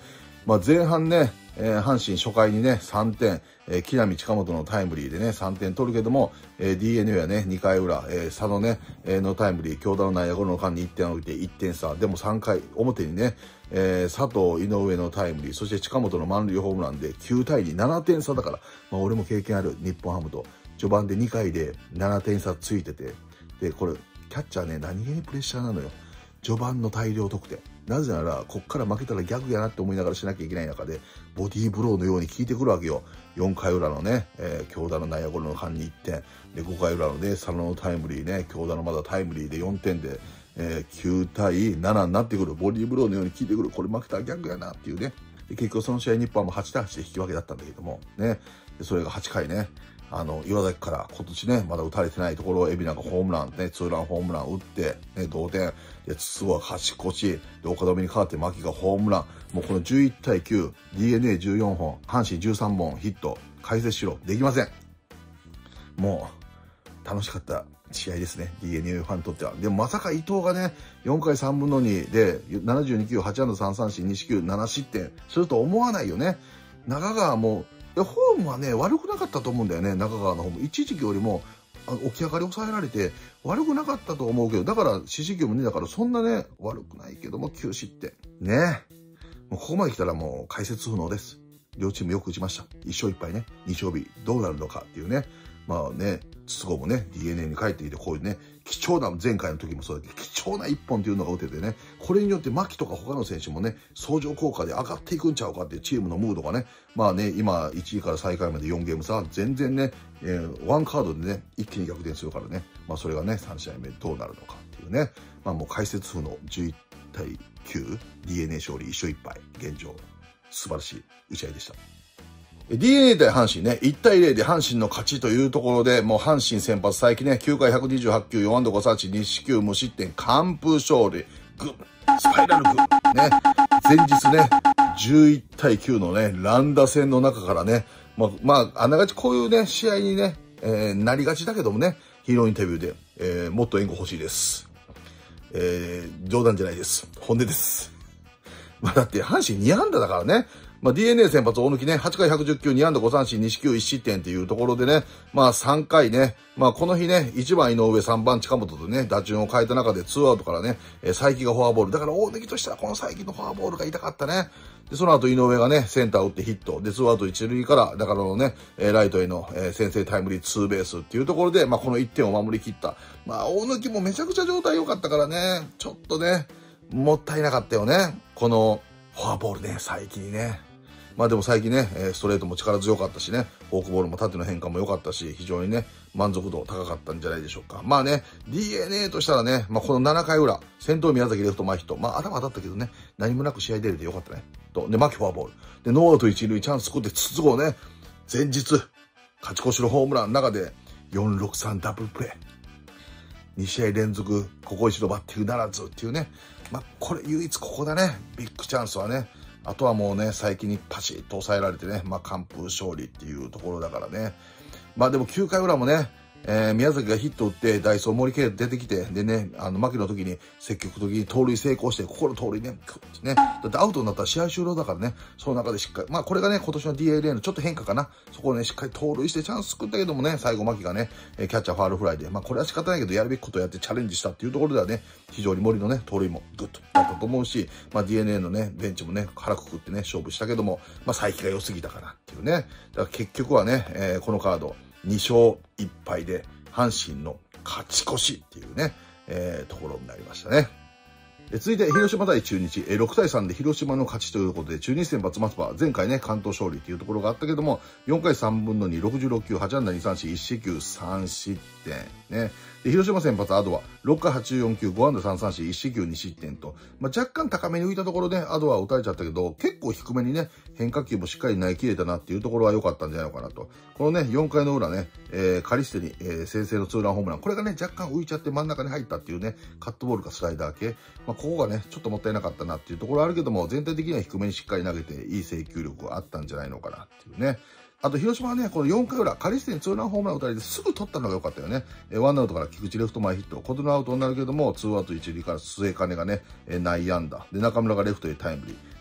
S2: 前半ね、阪神初回にね、3点、木浪近本のタイムリーでね、3点取るけども、DNA はね、2回裏、佐野ね、のタイムリー、京田の内野ゴロの間に1点置いて1点差。でも3回表にね、佐藤、井上のタイムリー、そして近本の満塁ホームランで9対2、7点差だから、俺も経験ある日本ハムと、序盤で2回で7点差ついてて、で、これ、キャッチャーね、何気にプレッシャーなのよ。序盤の大量得点。なぜなら、こっから負けたら逆やなって思いながらしなきゃいけない中で、ボディーブローのように効いてくるわけよ。4回裏のね、京田の内野ゴロの間に1点。で、5回裏のね、佐野のタイムリーね、京田のまだタイムリーで4点で、9対7になってくる。ボディーブローのように効いてくる。これ負けたら逆やなっていうね。で、結局その試合、日本はもう8対8で引き分けだったんだけども、ね。で、それが8回ね。岩崎から今年ね、まだ打たれてないところを海老名がホームラン、ね、ツーランホームラン打って、ね、同点。で、筒香が勝ち越し、で、岡留に変わって牧がホームラン。もうこの11対9、DNA14 本、阪神13本ヒット、解説しろ。できません。もう、楽しかった試合ですね。DNA ファンにとっては。でもまさか伊藤がね、4回3分の2で、72球、8安打3三振、2四球、7失点すると思わないよね。中川も、ホームはね、悪くなかったと思うんだよね、中川のホーム。一時期よりも、起き上がり抑えられて、悪くなかったと思うけど、だから、四死球もね、だからそんなね、悪くないけども、9失点。ね。もうここまで来たらもう解説不能です。両チームよく打ちました。1勝1敗ね、2勝日、どうなるのかっていうね。まあね、筒香もね、DNA に帰ってきて、こういうね、貴重な、前回の時もそうだけど、貴重な一本っていうのが打ててね、これによって牧とか他の選手もね、相乗効果で上がっていくんちゃうかっていうチームのムードがね、まあね、今、1位から最下位まで4ゲーム差、全然ね、ワンカードでね、一気に逆転するからね、まあそれがね、3試合目どうなるのかっていうね、まあもう解説不能11対9、DNA 勝利1勝1敗、現状、素晴らしい打ち合いでした。DNA 対阪神ね、1対0で阪神の勝ちというところで、もう阪神先発才木ね、9回128球、4安打5三振、2四球、無失点、完封勝利、グッ、スパイラルグッ、ね、前日ね、11対9のね、乱打戦の中からね、まあ、あながちこういうね、試合にね、なりがちだけどもね、ヒーローインタビューで、もっと援護欲しいです。冗談じゃないです。本音です。まあ、だって阪神2安打だからね、まあ、DNA 先発大貫ね、8回110球、2安打5三振、2四球1失点っていうところでね、まあ3回ね、まあこの日ね、1番井上、3番近本とね、打順を変えた中で2アウトからね、才木がフォアボール。だから大貫としてはこの才木のフォアボールが痛かったね。で、その後井上がね、センター打ってヒット。で、2アウト1塁から、だからのね、ライトへの先制タイムリーツーベースっていうところで、まあこの1点を守り切った。まあ大貫もめちゃくちゃ状態良かったからね、ちょっとね、もったいなかったよね。このフォアボールね、才木にね。まあでも最近ね、ストレートも力強かったしね、フォークボールも縦の変化も良かったし、非常にね、満足度高かったんじゃないでしょうか。まあね、DNA としたらね、まあこの7回裏、先頭宮崎レフト前ヒット、まあ頭当たったけどね、何もなく試合出れてよかったね。と、で、牧フォアボール。で、ノーアウト1塁チャンス作って筒香ね、前日、勝ち越しのホームランの中で、4-6-3ダブルプレー。2試合連続、ここ一度バッティングならずっていうね、まあこれ唯一ここだね、ビッグチャンスはね。あとはもうね、最近にパシッと抑えられてね、まあ完封勝利っていうところだからね。まあでも9回裏もね、宮崎がヒット打って、ダイソー森圭出てきて、でね、牧の時に積極的に盗塁成功して、ここの盗塁ね、だってアウトになったら試合終了だからね、その中でしっかり、まあこれがね、今年の DNA のちょっと変化かな。そこをね、しっかり盗塁してチャンス作ったけどもね、最後牧がね、キャッチャーファールフライで、まあこれは仕方ないけど、やるべきことをやってチャレンジしたっていうところではね、非常に森のね、盗塁もグッとだったと思うし、まあ DNA のね、ベンチもね、腹くくってね、勝負したけども、まあ才木が良すぎたかなっていうね。だから結局はね、このカード、2勝1敗で、阪神の勝ち越しっていうね、ところになりましたね。続いて、広島対中日、6対3で広島の勝ちということで、中日先発松葉、前回ね、関東勝利っていうところがあったけども、4回3分の2、66球、8安打2三振、1四球3失点。ね。で、広島先発アドは、6回84球、5安打3三振、1四球2失点と、まあ、若干高めに浮いたところで、アドは打たれちゃったけど、結構低めにね、変化球もしっかり投げ切れたなっていうところは良かったんじゃないのかなと。このね、4回の裏ね、カリステに、先制のツーランホームラン、これがね、若干浮いちゃって真ん中に入ったっていうね、カットボールかスライダー系。まあ、ここがね、ちょっともったいなかったなっていうところはあるけども、全体的には低めにしっかり投げて、いい制球力があったんじゃないのかなっていうね。あと、広島はね、この4回裏、カリステにツーランホームラン打たれてすぐ取ったのが良かったよね。ワンアウトから菊池レフト前ヒット。ことのアウトになるけども、ツーアウト1塁から末金がね、内野安打。で、中村がレフトへタイムリー。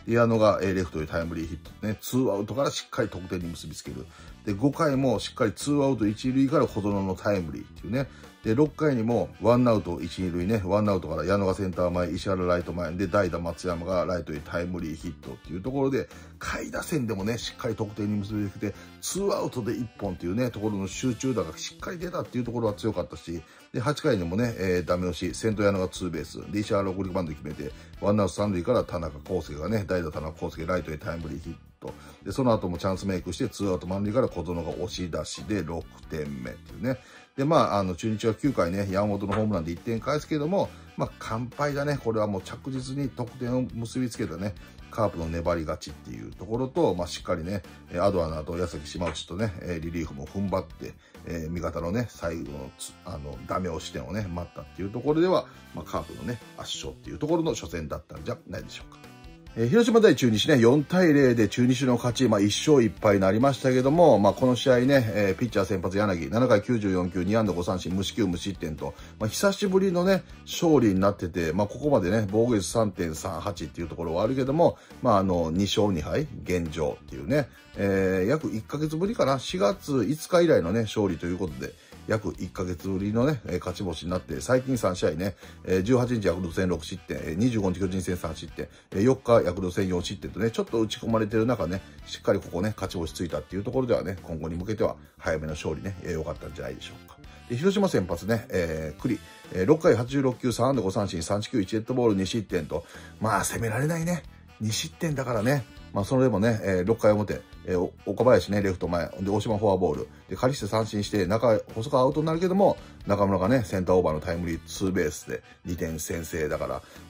S2: で、矢野がレフトへタイムリーヒットね、ツーアウトからしっかり得点に結びつける。で、5回もしっかりツーアウト1塁から小園のタイムリーっていうね。で、6回にもワンアウト1、2塁ね、ワンアウトから矢野がセンター前、石原ライト前で、代打松山がライトへタイムリーヒットっていうところで、下位打線でもね、しっかり得点に結びつけて、ツーアウトで1本っていうね、ところの集中打がしっかり出たっていうところは強かったし、で、8回にもね、ダメ押し、先頭矢野がツーベース、で、石原送りバント決めて、ワンアウト3塁から田中康介がね、代打田中康介ライトへタイムリーヒット。で、その後もチャンスメイクして、ツーアウト満塁から小園が押し出しで6点目っていうね。で、中日は9回ね、山本のホームランで1点返すけども、完敗だね。これはもう着実に得点を結びつけたね、カープの粘り勝ちっていうところと、しっかりね、アドアナと矢崎島内とね、リリーフも踏ん張って、味方のね、最後のダメ押し点をね、待ったっていうところでは、カープのね、圧勝っていうところの初戦だったんじゃないでしょうか。広島対中日ね、4対0で中日の勝ち、1勝1敗になりましたけども、この試合ね、ピッチャー先発柳、7回94球、2安打5三振、無四球無失点と、久しぶりのね、勝利になってて、ここまでね、防御率 3.38 っていうところはあるけども、2勝2敗、現状っていうね、約1ヶ月ぶりかな、4月5日以来のね、勝利ということで、約1ヶ月ぶりのね、勝ち星になって、最近3試合ね、18日ヤクルト戦6失点、25日巨人戦3失点、4日ヤクルト戦4失点とね、ちょっと打ち込まれてる中ね、しっかりここね、勝ち星ついたっていうところではね、今後に向けては早めの勝利ね、良かったんじゃないでしょうか。で、広島先発ね、栗、6回86球3安打5三振、3四球1デッドボール2失点と、攻められないね。2失点だからね。それでもね、6回表、岡林ね、レフト前、で、大島フォアボール、で、カリステ三振して、細川アウトになるけども、中村がね、センターオーバーのタイムリーツーベースで2点先制だから、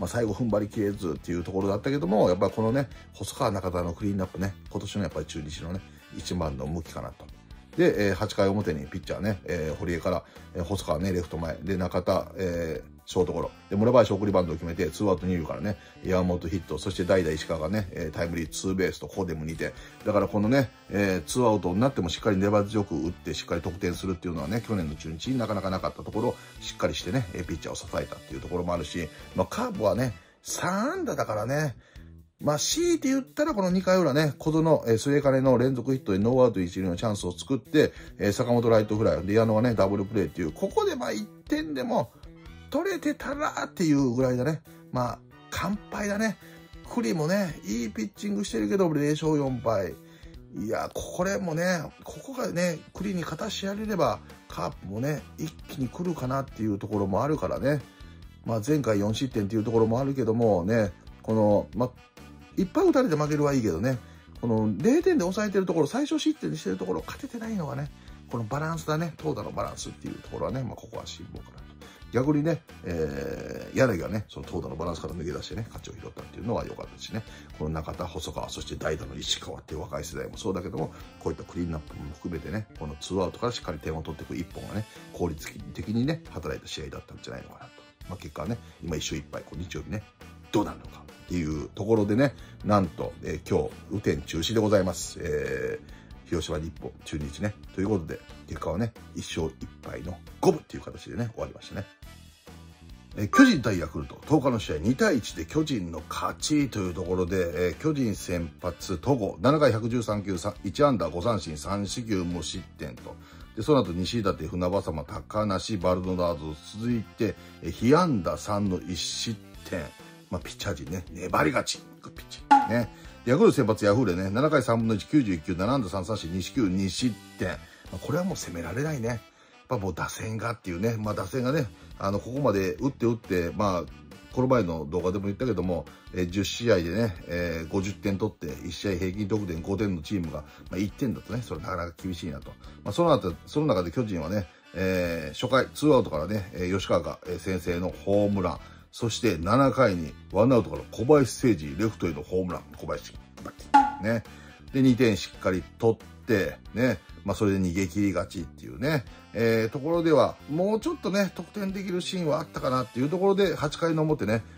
S2: 最後踏ん張りきれずっていうところだったけども、やっぱりこのね、細川中田のクリーンナップね、今年のやっぱり中日のね、一番の向きかなと。で、8回表にピッチャーね、堀江から、細川ね、レフト前、で、中田、ショートゴロ。で、村林送りバントを決めて、ツーアウト2塁からね、山本ヒット、そして代打石川がね、タイムリーツーベースと、ここでも2点。だからこのね、ツーアウトになってもしっかり粘り強く打って、しっかり得点するっていうのはね、去年の中日になかなかなかったところを、しっかりしてね、ピッチャーを支えたっていうところもあるし、カープはね、3安打だからね、強いて言ったらこの2回裏ね、小園、末金の連続ヒットでノーアウト1塁のチャンスを作って、坂本ライトフライ、で、矢野がね、ダブルプレーっていう、ここで1点でも取れてたらっていうぐらいだね。完敗だね。栗もね、いいピッチングしてるけど、0勝4敗。いや、これもね、ここがね、栗に勝たしてやれれば、カープもね、一気に来るかなっていうところもあるからね。前回4失点っていうところもあるけどもね、この、いっぱい打たれて負けるはいいけどね、この0点で抑えてるところ、最初失点にしてるところ、勝ててないのがね、このバランスだね、投打のバランスっていうところはね、ここは辛抱かなと。逆にね、柳がね、その投打のバランスから抜け出してね、勝ちを拾ったっていうのは良かったしね、この中田、細川、そして代打の石川っていう若い世代もそうだけども、こういったクリーンナップも含めてね、このツーアウトからしっかり点を取っていく一本がね、効率的にね、働いた試合だったんじゃないのかなと。結果はね、今1勝1敗、日曜日ね、どうなるのかっていうところでね、なんと、今日、雨天中止でございます。広島日本、中日ね。ということで、結果はね、1勝1敗の5分っていう形でね、終わりましたね。巨人対ヤクルト、10日の試合2対1で巨人の勝ちというところで、巨人先発、戸郷、7回113球、1安打5三振、3四球無失点と。で、その後、西舘、船場様、高梨、バルドナード続いて、被安打3の1失点。ピッチャー陣ね、粘り勝ち。ピッチャーね。ヤクルト先発ヤフーレね、7回3分の1、91球、7安打3三振、2四球2失点。これはもう攻められないね。やっぱもう打線がっていうね、打線がね、ここまで打って、この前の動画でも言ったけども、10試合でね、50点取って、1試合平均得点5点のチームが、1点だとね、それなかなか厳しいなと。その中で巨人はね、初回、2アウトからね、吉川が先制のホームラン。そして7回にワンアウトから小林誠司レフトへのホームラン。小林。ね。で、2点しっかり取って、ね。それで逃げ切り勝ちっていうね。ところでは、もうちょっとね、得点できるシーンはあったかなっていうところで、8回の表ね、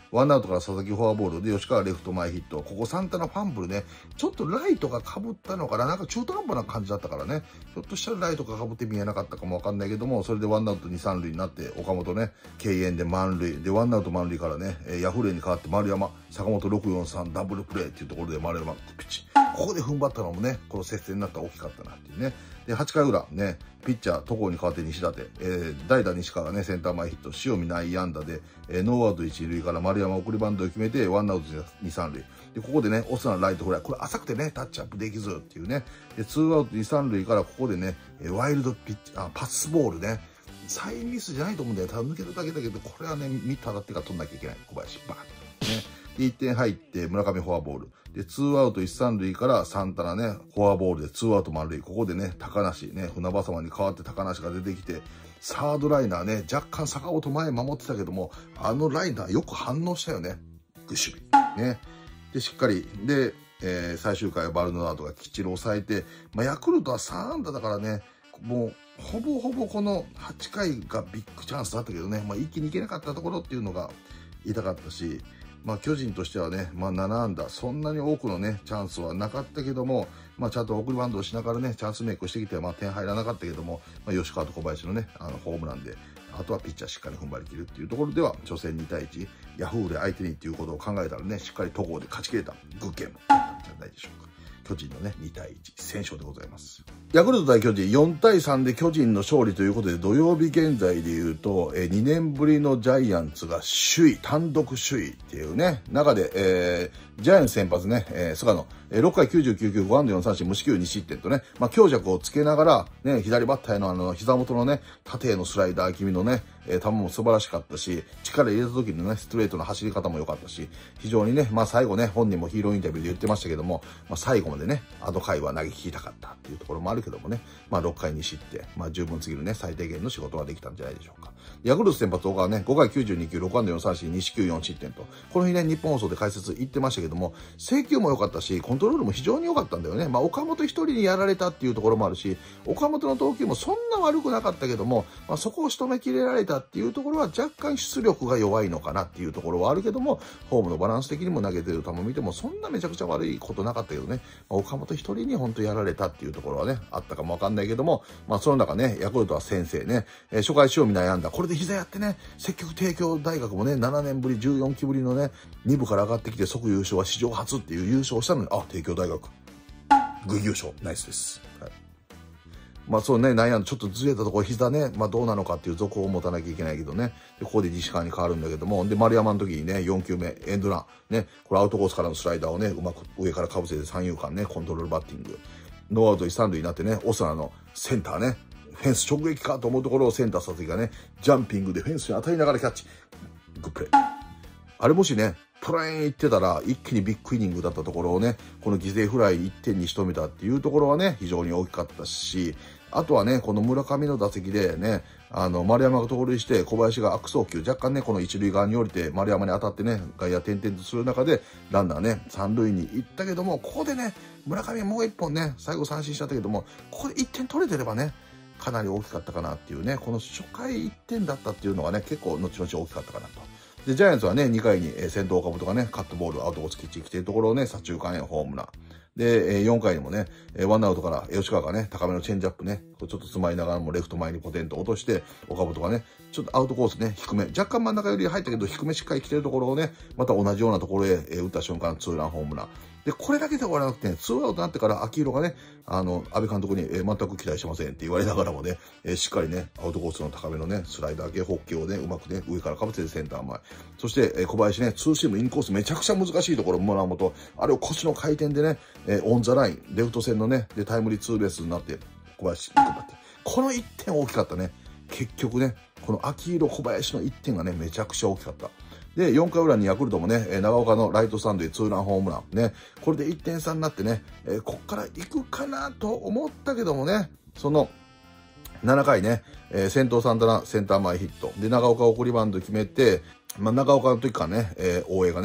S2: ワンアウトから佐々木フォアボールで吉川レフト前ヒット。ここサンタナファンブルね、ちょっとライトが被ったのかな、なんか中途半端な感じだったからね、ひょっとしたらライトが被って見えなかったかもわかんないけども、それでワンアウト2、3塁になって、岡本ね、敬遠で満塁。で、ワンアウト満塁からね、ヤフレに変わって丸山、坂本643ダブルプレーっていうところで丸山ピッチ。ここで踏ん張ったのもね、この接戦になったら大きかったなっていうね。で、8回裏、ね、ピッチャー、戸郷に代わって西舘、代打西川がね、センター前ヒット、塩見内野安打で、ノーアウト1塁から丸山送りバントを決めて、ワンアウト2、3塁。で、ここでね、オスナライトフライ。これ浅くてね、タッチアップできずっていうね。で、ツーアウト2、3塁からここでね、ワイルドピッチ、パスボールね。サインミスじゃないと思うんだよ。ただ抜けるだけだけど、これはね、ミット当たってから取んなきゃいけない。小林、バーンと。ね。で、1点入って、村上フォアボール。で、ツーアウト1、3塁からサンタナね、フォアボールでツーアウト満塁。ここでね、高梨ね、船場様に代わって高梨が出てきて、サードライナーね、若干坂本前守ってたけども、あのライナーよく反応したよね。グッシュビ。ね。で、しっかり。で、最終回はバルノナードがきっちり抑えて、まあ、ヤクルトは3安打だからね、もう、ほぼほぼこの8回がビッグチャンスだったけどね、まあ、一気にいけなかったところっていうのが痛かったし、まあ、巨人としてはね、まあ、7安打、そんなに多くのね、チャンスはなかったけども、まあ、ちゃんと送りバントをしながらね、チャンスメイクをしてきて、まあ、点入らなかったけども、まあ、吉川と小林のね、ホームランで、あとはピッチャーしっかり踏ん張り切るっていうところでは、初戦2対1、ヤフーで相手にっていうことを考えたらね、しっかり戸郷で勝ち切れた、グッゲームなんじゃないでしょうか。巨人のね、2対1、戦勝でございます。ヤクルト対巨人、4対3で巨人の勝利ということで、土曜日現在で言うと、2年ぶりのジャイアンツが首位、単独首位っていうね、中で、ジャイアンツ先発ね、菅野、6回99球、5安打4三振、無四球2失点とね、まあ、強弱をつけながら、ね、左バッターへの膝元のね、縦へのスライダー気味のね、球も素晴らしかったし、力入れた時のね、ストレートの走り方も良かったし、非常にね、まあ最後ね、本人もヒーローインタビューで言ってましたけども、まあ最後までね、あの回は投げ切りたかったっていうところもあるけどもね、まあ6回2失点、まあ十分すぎるね、最低限の仕事ができたんじゃないでしょうか。ヤクルト先発岡はね、5回92球、6安打4三振、2四球4失点と、この日ね、日本放送で解説言ってましたけども、制球も良かったし、コントロールも非常に良かったんだよね。まあ岡本一人にやられたっていうところもあるし、岡本の投球もそんな悪くなかったけども、まあそこを仕留めきれられたっていうところは若干出力が弱いのかなっていうところはあるけども、フォームのバランス的にも投げてる球を見てもそんなめちゃくちゃ悪いことなかったけどね、まあ、岡本一人に本当やられたっていうところはね、あったかもわかんないけども、まあその中ね、ヤクルトは先制ね、初回塩見悩んだ。これで膝やってね、積極帝京大学もね、7年ぶり14期ぶりのね、2部から上がってきて即優勝は史上初っていう優勝をしたのに、あ、帝京大学、軍優勝、ナイスです。はい、まあそうね、悩んでちょっとずれたところ、膝ね、まあどうなのかっていう続報を持たなきゃいけないけどね。で、ここで西川に変わるんだけども、で、丸山の時にね、4球目、エンドラン、ね、これアウトコースからのスライダーをね、うまく上から被せて三遊間ね、コントロールバッティング。ノーアウト一三塁になってね、オスナのセンターね、フェンス直撃かと思うところをセンター佐々木がね、ジャンピングでフェンスに当たりながらキャッチ。グップレー。あれもしね、プレーン行ってたら一気にビッグイニングだったところをね、この犠牲フライ1点に仕留めたっていうところはね、非常に大きかったし、あとはね、この村上の打席でね、丸山が盗塁して、小林が悪送球、若干ね、この一塁側に降りて、丸山に当たってね、外野転々とする中で、ランナーね、三塁に行ったけども、ここでね、村上はもう一本ね、最後三振しちゃったけども、ここで1点取れてればね、かなり大きかったかなっていうね、この初回1点だったっていうのがね、結構後々大きかったかなと。で、ジャイアンツはね、2回に先頭岡本がね、カットボール、アウトコースきっちり来ているところをね、左中間へホームラン。で、4回にもね、ワンアウトから吉川がね、高めのチェンジアップね、ちょっと詰まりながらもレフト前にポテンと落として、岡本がね、ちょっとアウトコースね、低め、若干真ん中より入ったけど、低めしっかり来てるところをね、また同じようなところへ打った瞬間、ツーランホームラン。で、これだけで終わらなくて、ツーアウトになってから秋広がね、安倍監督に、全く期待してませんって言われながらもね、しっかりね、アウトコースの高めのね、スライダー系、ホッケーをね、うまくね、上からかぶせてセンター前。そして、小林ね、ツーシームインコースめちゃくちゃ難しいところ、村本。あれを腰の回転でね、オンザライン、レフト線のね、で、タイムリーツーベースになって、小林、この1点大きかったね。結局ね、この秋広小林の1点がね、めちゃくちゃ大きかった。で、4回裏にヤクルトもね、長岡のライトスタンドでツーランホームラン。ね、これで1点差になってね、こっから行くかなと思ったけどもね、その、7回ね、先頭サンタナ、センター前ヒット。で、長岡送りバント決めて、まあ、長岡の時からね、大江がね、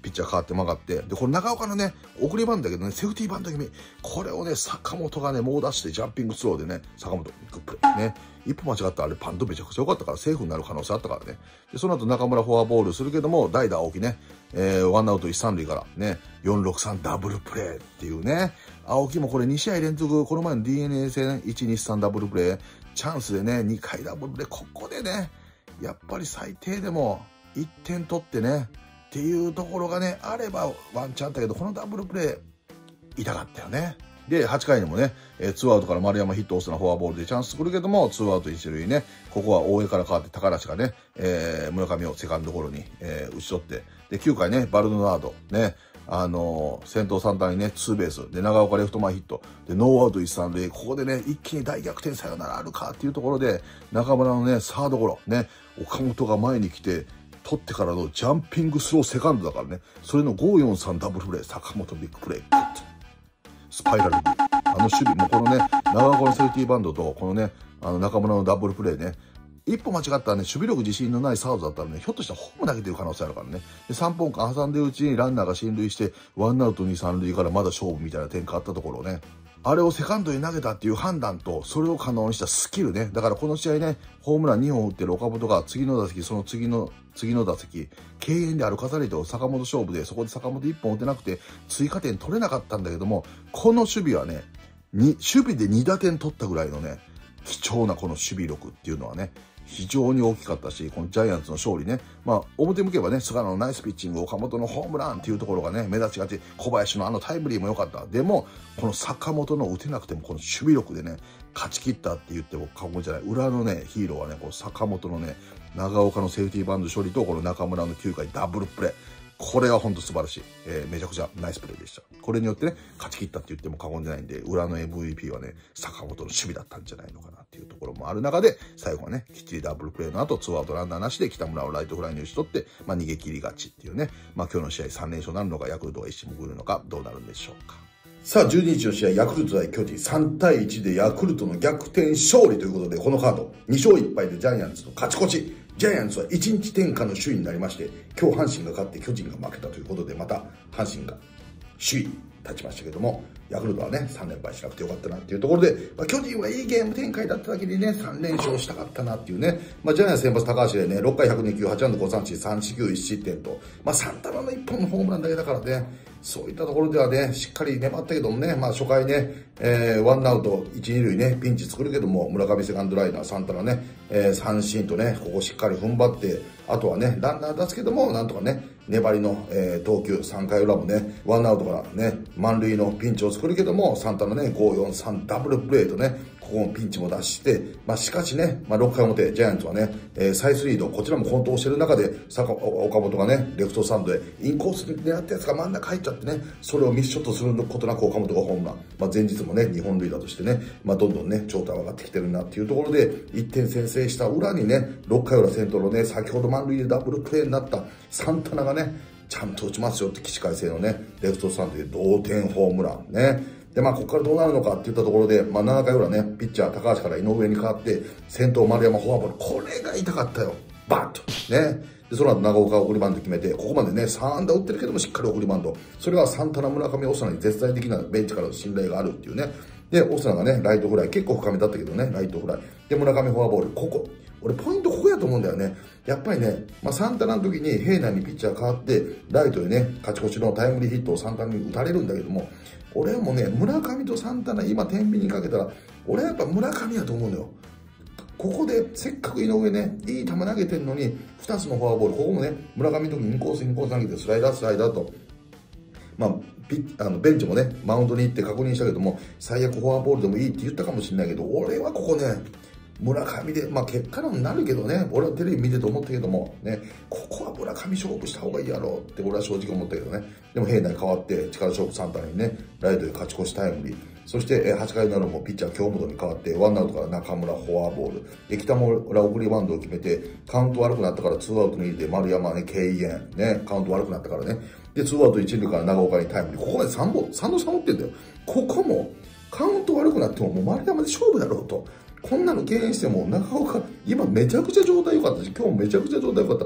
S2: ピッチャー変わって曲がって、で、この長岡のね、送りバントだけどね、セーフティーバント気味。これをね、坂本がね、猛ダッシュでジャンピングスローでね、坂本、グップレー。ね。一歩間違ったらあれパントめちゃくちゃ良かったからセーフになる可能性あったからね。で、その後中村フォアボールするけども、代打青木ね、ワンアウト一三塁からね、4-6-3ダブルプレーっていうね。青木もこれ2試合連続、この前の DNA 戦1-2-3ダブルプレー、チャンスでね、2回ダブルプレー、ここでね、やっぱり最低でも1点取ってね、っていうところがね、あればワンチャンだけど、このダブルプレー、痛かったよね。で、8回にもね、ツーアウトから丸山ヒットオスナフォアボールでチャンス作るけども、ツーアウト一塁ね、ここは大江から変わって高梨がね、村上をセカンドゴロに、打ち取って、で、9回ね、バルドナード、ね、先頭3単にね、ツーベース、で、長岡レフト前ヒット、で、ノーアウト一三塁、ここでね、一気に大逆転サヨナラあるかっていうところで、中村のね、サードゴロ、ね、岡本が前に来て、取ってからのジャンピングスローセカンドだからね、それの5-4-3ダブルプレー、坂本ビッグプレー、スパイラル。守備、もうこのね、長岡のセーフティーバンドと、このね、中村のダブルプレーね、一歩間違ったらね、守備力自信のないサードだったらね、ひょっとしたらホーム投げてる可能性あるからね。で、3本間挟んでるうちにランナーが進塁して、ワンアウト2、3塁からまだ勝負みたいな展開あったところね、あれをセカンドに投げたっていう判断と、それを可能にしたスキルね。だからこの試合ね、ホームラン2本打ってる岡本が次の打席、その次の打席、敬遠で歩かされて坂本勝負で、そこで坂本1本打てなくて、追加点取れなかったんだけども、この守備はね、守備で2打点取ったぐらいのね、貴重なこの守備力っていうのはね、非常に大きかったし、このジャイアンツの勝利ね、まあ、表向けばね、菅野のナイスピッチング、岡本のホームランっていうところがね、目立ちがち、小林のタイムリーも良かった。でも、この坂本の打てなくても、この守備力でね、勝ち切ったって言っても過言じゃない。裏のね、ヒーローはね、この坂本のね、長岡のセーフティーバント処理と、この中村の9回ダブルプレー。これは本当素晴らしい。めちゃくちゃナイスプレーでした。これによってね、勝ち切ったって言っても過言じゃないんで、裏の MVP はね、坂本の守備だったんじゃないのかなっていうところもある中で、最後はね、きっちりダブルプレーの後、ツーアウトランナーなしで北村をライトフライに打ち取って、まあ逃げ切りがちっていうね、まあ今日の試合3連勝になるのか、ヤクルトが一矢報いるのか、どうなるんでしょうか。さあ、12日の試合、ヤクルト対巨人3対1でヤクルトの逆転勝利ということで、このカード、2勝1敗でジャイアンツの勝ち越し。ジャイアンツは1日天下の首位になりまして、今日阪神が勝って巨人が負けたということで、また阪神が首位に立ちましたけども、ヤクルトはね、3連敗しなくてよかったなっていうところで、まあ、巨人はいいゲーム展開だっただけにね、3連勝したかったなっていうね、まあ、ジャイアンツ先発高橋でね、6回102球、8安打5三振、3四球1失点と、まあ、サンタナの1本のホームランだけだからね、そういったところではね、しっかり粘ったけどもね、まあ初回ね、ワンアウト1、2塁ね、ピンチ作るけども、村上セカンドライナー、サンタナね、三振とね、ここしっかり踏ん張って、あとはね、ランナー出すけども、なんとかね、粘りの、投球、3回裏もね、ワンアウトからね、満塁のピンチを作るけども、サンタナね、5-4-3ダブルプレーとね、ここもピンチも出して、まあしかしね、まあ6回表、ジャイアンツはね、サイスリード、こちらも混沌してる中で、岡本がね、レフトスタンドで、インコースに狙ったやつが真ん中入っちゃってね、それをミスショットすることなく岡本がホームラン。まあ前日もね、2本塁打としてね、まあどんどんね、状態上がってきてるなっていうところで、1点先制した裏にね、6回裏先頭のね、先ほど満塁でダブルプレーになったサンタナがね、ちゃんと打ちますよって起死回生のね、レフトスタンドで同点ホームランね。で、まあ、ここからどうなるのかっていったところで、まあ、7回裏ね、ピッチャー高橋から井上に変わって、先頭丸山フォアボール。これが痛かったよ。バッと。ね。で、その後長岡送りバント決めて、ここまでね、3安打打ってるけどもしっかり送りバント。それはサンタナ、村上、オスナに絶対的なベンチからの信頼があるっていうね。で、オスナがね、ライトフライ。結構深めだったけどね、ライトフライ。で、村上フォアボール。ここ。俺、ポイントここやと思うんだよね。やっぱりね、まあ、サンタナの時に平内にピッチャー変わって、ライトでね、勝ち越しのタイムリーヒットをサンタナに打たれるんだけども、俺もね、村上とサンタナ、今、天秤にかけたら、俺はやっぱ村上やと思うのよ。ここで、せっかく井上ね、いい球投げてんのに、2つのフォアボール、ここもね、村上の時にインコース投げて、スライダーと、まあ、ベンチもね、マウンドに行って確認したけども、最悪フォアボールでもいいって言ったかもしれないけど、俺はここね、村上で、まあ結果論になるけどね、俺はテレビ見てて思ったけども、ね、ここは村上勝負した方がいいやろうって俺は正直思ったけどね。でも平内変わって力勝負サンタナにね、ライトで勝ち越しタイムリー。そして8回の裏もピッチャー京本に変わって、ワンアウトから中村フォアボール。で、北村送りバントを決めて、カウント悪くなったから2アウトにで丸山ね、敬遠。ね、カウント悪くなったからね。で、2アウト1塁から長岡にタイムリー。ここまで3度3打ってんだよ。ここも、カウント悪くなってももう丸山で勝負だろうと。こんなの敬遠しても、長岡、今めちゃくちゃ状態良かったし、今日もめちゃくちゃ状態良かった。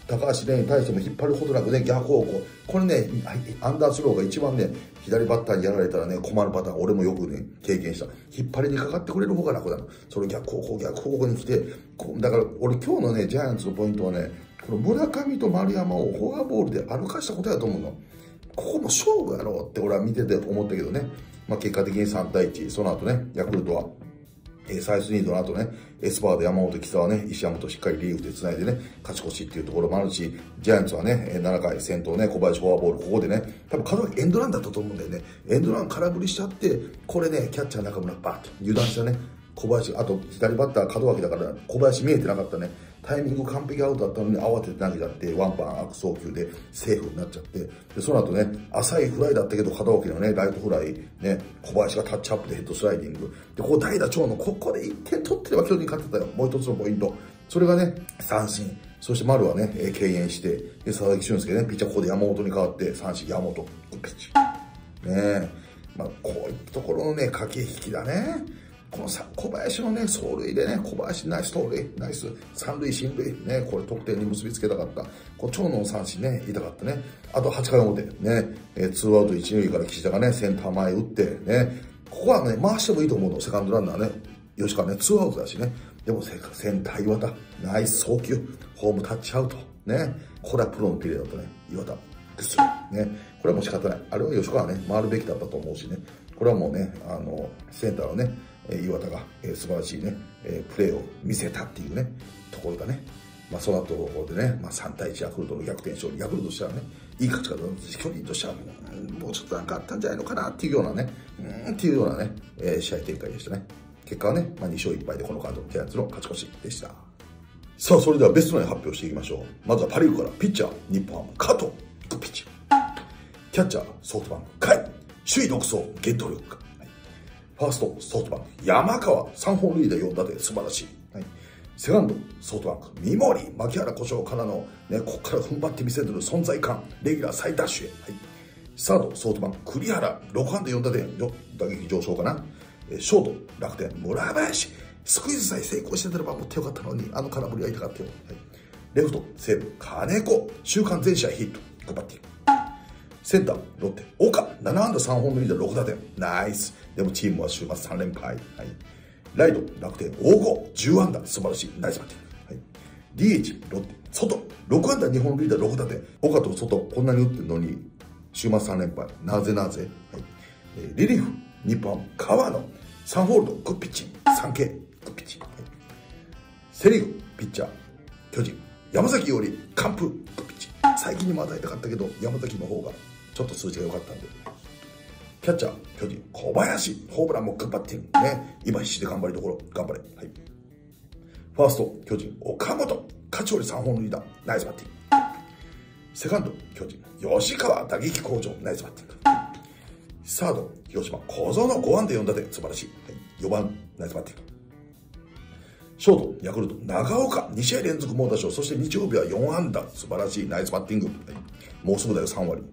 S2: 高橋蓮に対しても引っ張ることなくね、逆方向。これね、アンダースローが一番ね、左バッターにやられたらね、困るパターン、俺もよくね、経験した。引っ張りにかかってくれる方が楽だな。それ逆方向に来て、だから俺今日のね、ジャイアンツのポイントはね、この村上と丸山をフォアボールで歩かしたことやと思うの。ここも勝負やろうって俺は見てて思ったけどね。まあ結果的に3対1、その後ね、ヤクルトは、サイスニードの後ね、エスパーで山本、木澤ね、石山としっかりリリーフで繋いでね、勝ち越しっていうところもあるし、ジャイアンツはね、7回先頭ね、小林フォアボール、ここでね、多分門脇エンドランだったと思うんだよね。エンドラン空振りしちゃって、これね、キャッチャー中村バーッと油断したね、小林、あと左バッター門脇だから小林見えてなかったね。タイミング完璧アウトだったのに慌てて投げちゃって、ワンパン悪送球でセーフになっちゃって、で、その後ね、浅いフライだったけど、門脇のね、ライトフライ、ね、小林がタッチアップでヘッドスライディング。で、ここ代打長野、ここで1点取ってれば巨人勝ってたよ。もう一つのポイント。それがね、三振。そして丸はね、敬遠して、で、佐々木俊介ね、ピッチャーここで山本に変わって、三振、山本、グッピッチ。ねえ。まあ、こういったところのね、駆け引きだね。この小林のね、走塁でね、小林ナイス盗塁、ナイス、三塁進塁、ね、これ得点に結びつけたかった。こう長野の三振ね、痛かったね。あと8回表、ね、ツーアウト1塁から岸田がね、センター前打って、ね、ここはね、回してもいいと思うの、セカンドランナーね。吉川ね、ツーアウトだしね。でもセンター岩田、ナイス送球、ホームタッチアウト、ね。これはプロのプレーだったね、岩田。ですよ。ね。これはもう仕方ない。あれは吉川ね、回るべきだったと思うしね。これはもうね、センターのね、岩田が、素晴らしいね、プレーを見せたっていうね、ところだね。まあ、その後でね、まあ、3対1ヤクルトの逆転勝利。ヤクルトとしてはね、いい勝ち方だったし、巨人としてはもうちょっとなんかあったんじゃないのかなっていうようなね、っていうようなね、試合展開でしたね。結果はね、まあ、2勝1敗でこのカード、ジャイアンツの勝ち越しでした。さあ、それではベストナイン発表していきましょう。まずはパリーグから、ピッチャー、日本ハム、加藤、グッピッチ。キャッチャー、ソフトバンク、甲斐、首位独走、原動力。ファースト、ソフトバンク、山川、3本塁打4打点、素晴らしい。はい、セカンド、ソフトバンク、三森、牧原故障からの、ね、ここから踏ん張って見せる存在感、レギュラー再ダッシュへ。はい、サード、ソフトバンク、栗原、6安打4打点、打撃上昇かな。ショート、楽天、村林、スクイズさえ成功してたらばもっとよかったのに、空振りは痛かったよ。はい、レフト、西武、金子、週間全試合ヒット、頑張っている。センター、ロッテ、岡、7安打3本塁打6打点。ナイス。でもチームは週末3連敗。はい。ライト、楽天、大郷、10安打、素晴らしい。ナイスバッティング。はい。DH、ロッテ、外、6安打2本塁打6打点。岡と外、こんなに打ってるのに、週末3連敗。なぜなぜ。はい。リリーフ、日本、川野、3ホールド、グッピッチ、3K、グッピッチ。はい、セリーグ、ピッチャー、巨人、山崎伊織、完封、グッピッチ。最近にも与えたかったけど、山崎の方が、ちょっと数字が良かったんで。キャッチャー、巨人、小林、ホームランもグッバッティング。ね。今必死で頑張りどころ、頑張れ。はい。ファースト、巨人、岡本、勝ち折り3本塁打、ナイスバッティング。セカンド、巨人、吉川、打撃向上、ナイスバッティング。サード、広島、小園、5安打4打点、素晴らしい。はい、4番、ナイスバッティング。ショート、ヤクルト、長岡、2試合連続猛打賞、そして日曜日は4安打、素晴らしい、ナイスバッティング。はい、もうすぐだよ、3割。はい、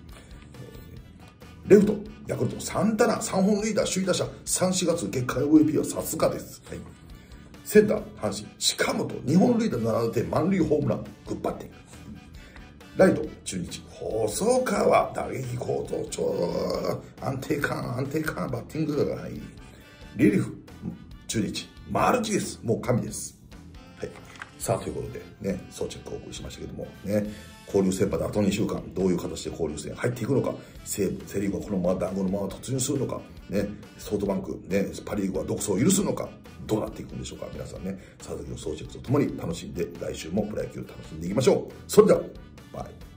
S2: レフト、ヤクルト、サンタナ、3本塁打、首位打者、3、4月、月間 MVP はさすがです。はい、センター、阪神、近本、2本塁打7打点、満塁ホームラン、グッバッティング。ライト、中日、細川、打撃好調、安定感、バッティング。はい、リリーフ、中日、マルチです。もう神です。はい。さあ、ということで、ね、総チェックをお送りしましたけども、ね、交流戦まであと2週間、どういう形で交流戦入っていくのか、西武、セリーグはこのまま団子のまま突入するのか、ね、ソフトバンク、ね、パリーグは独走を許すのか、どうなっていくんでしょうか。皆さんね、佐々木の総チェックとともに楽しんで、来週もプロ野球楽しんでいきましょう。それでは、バイ。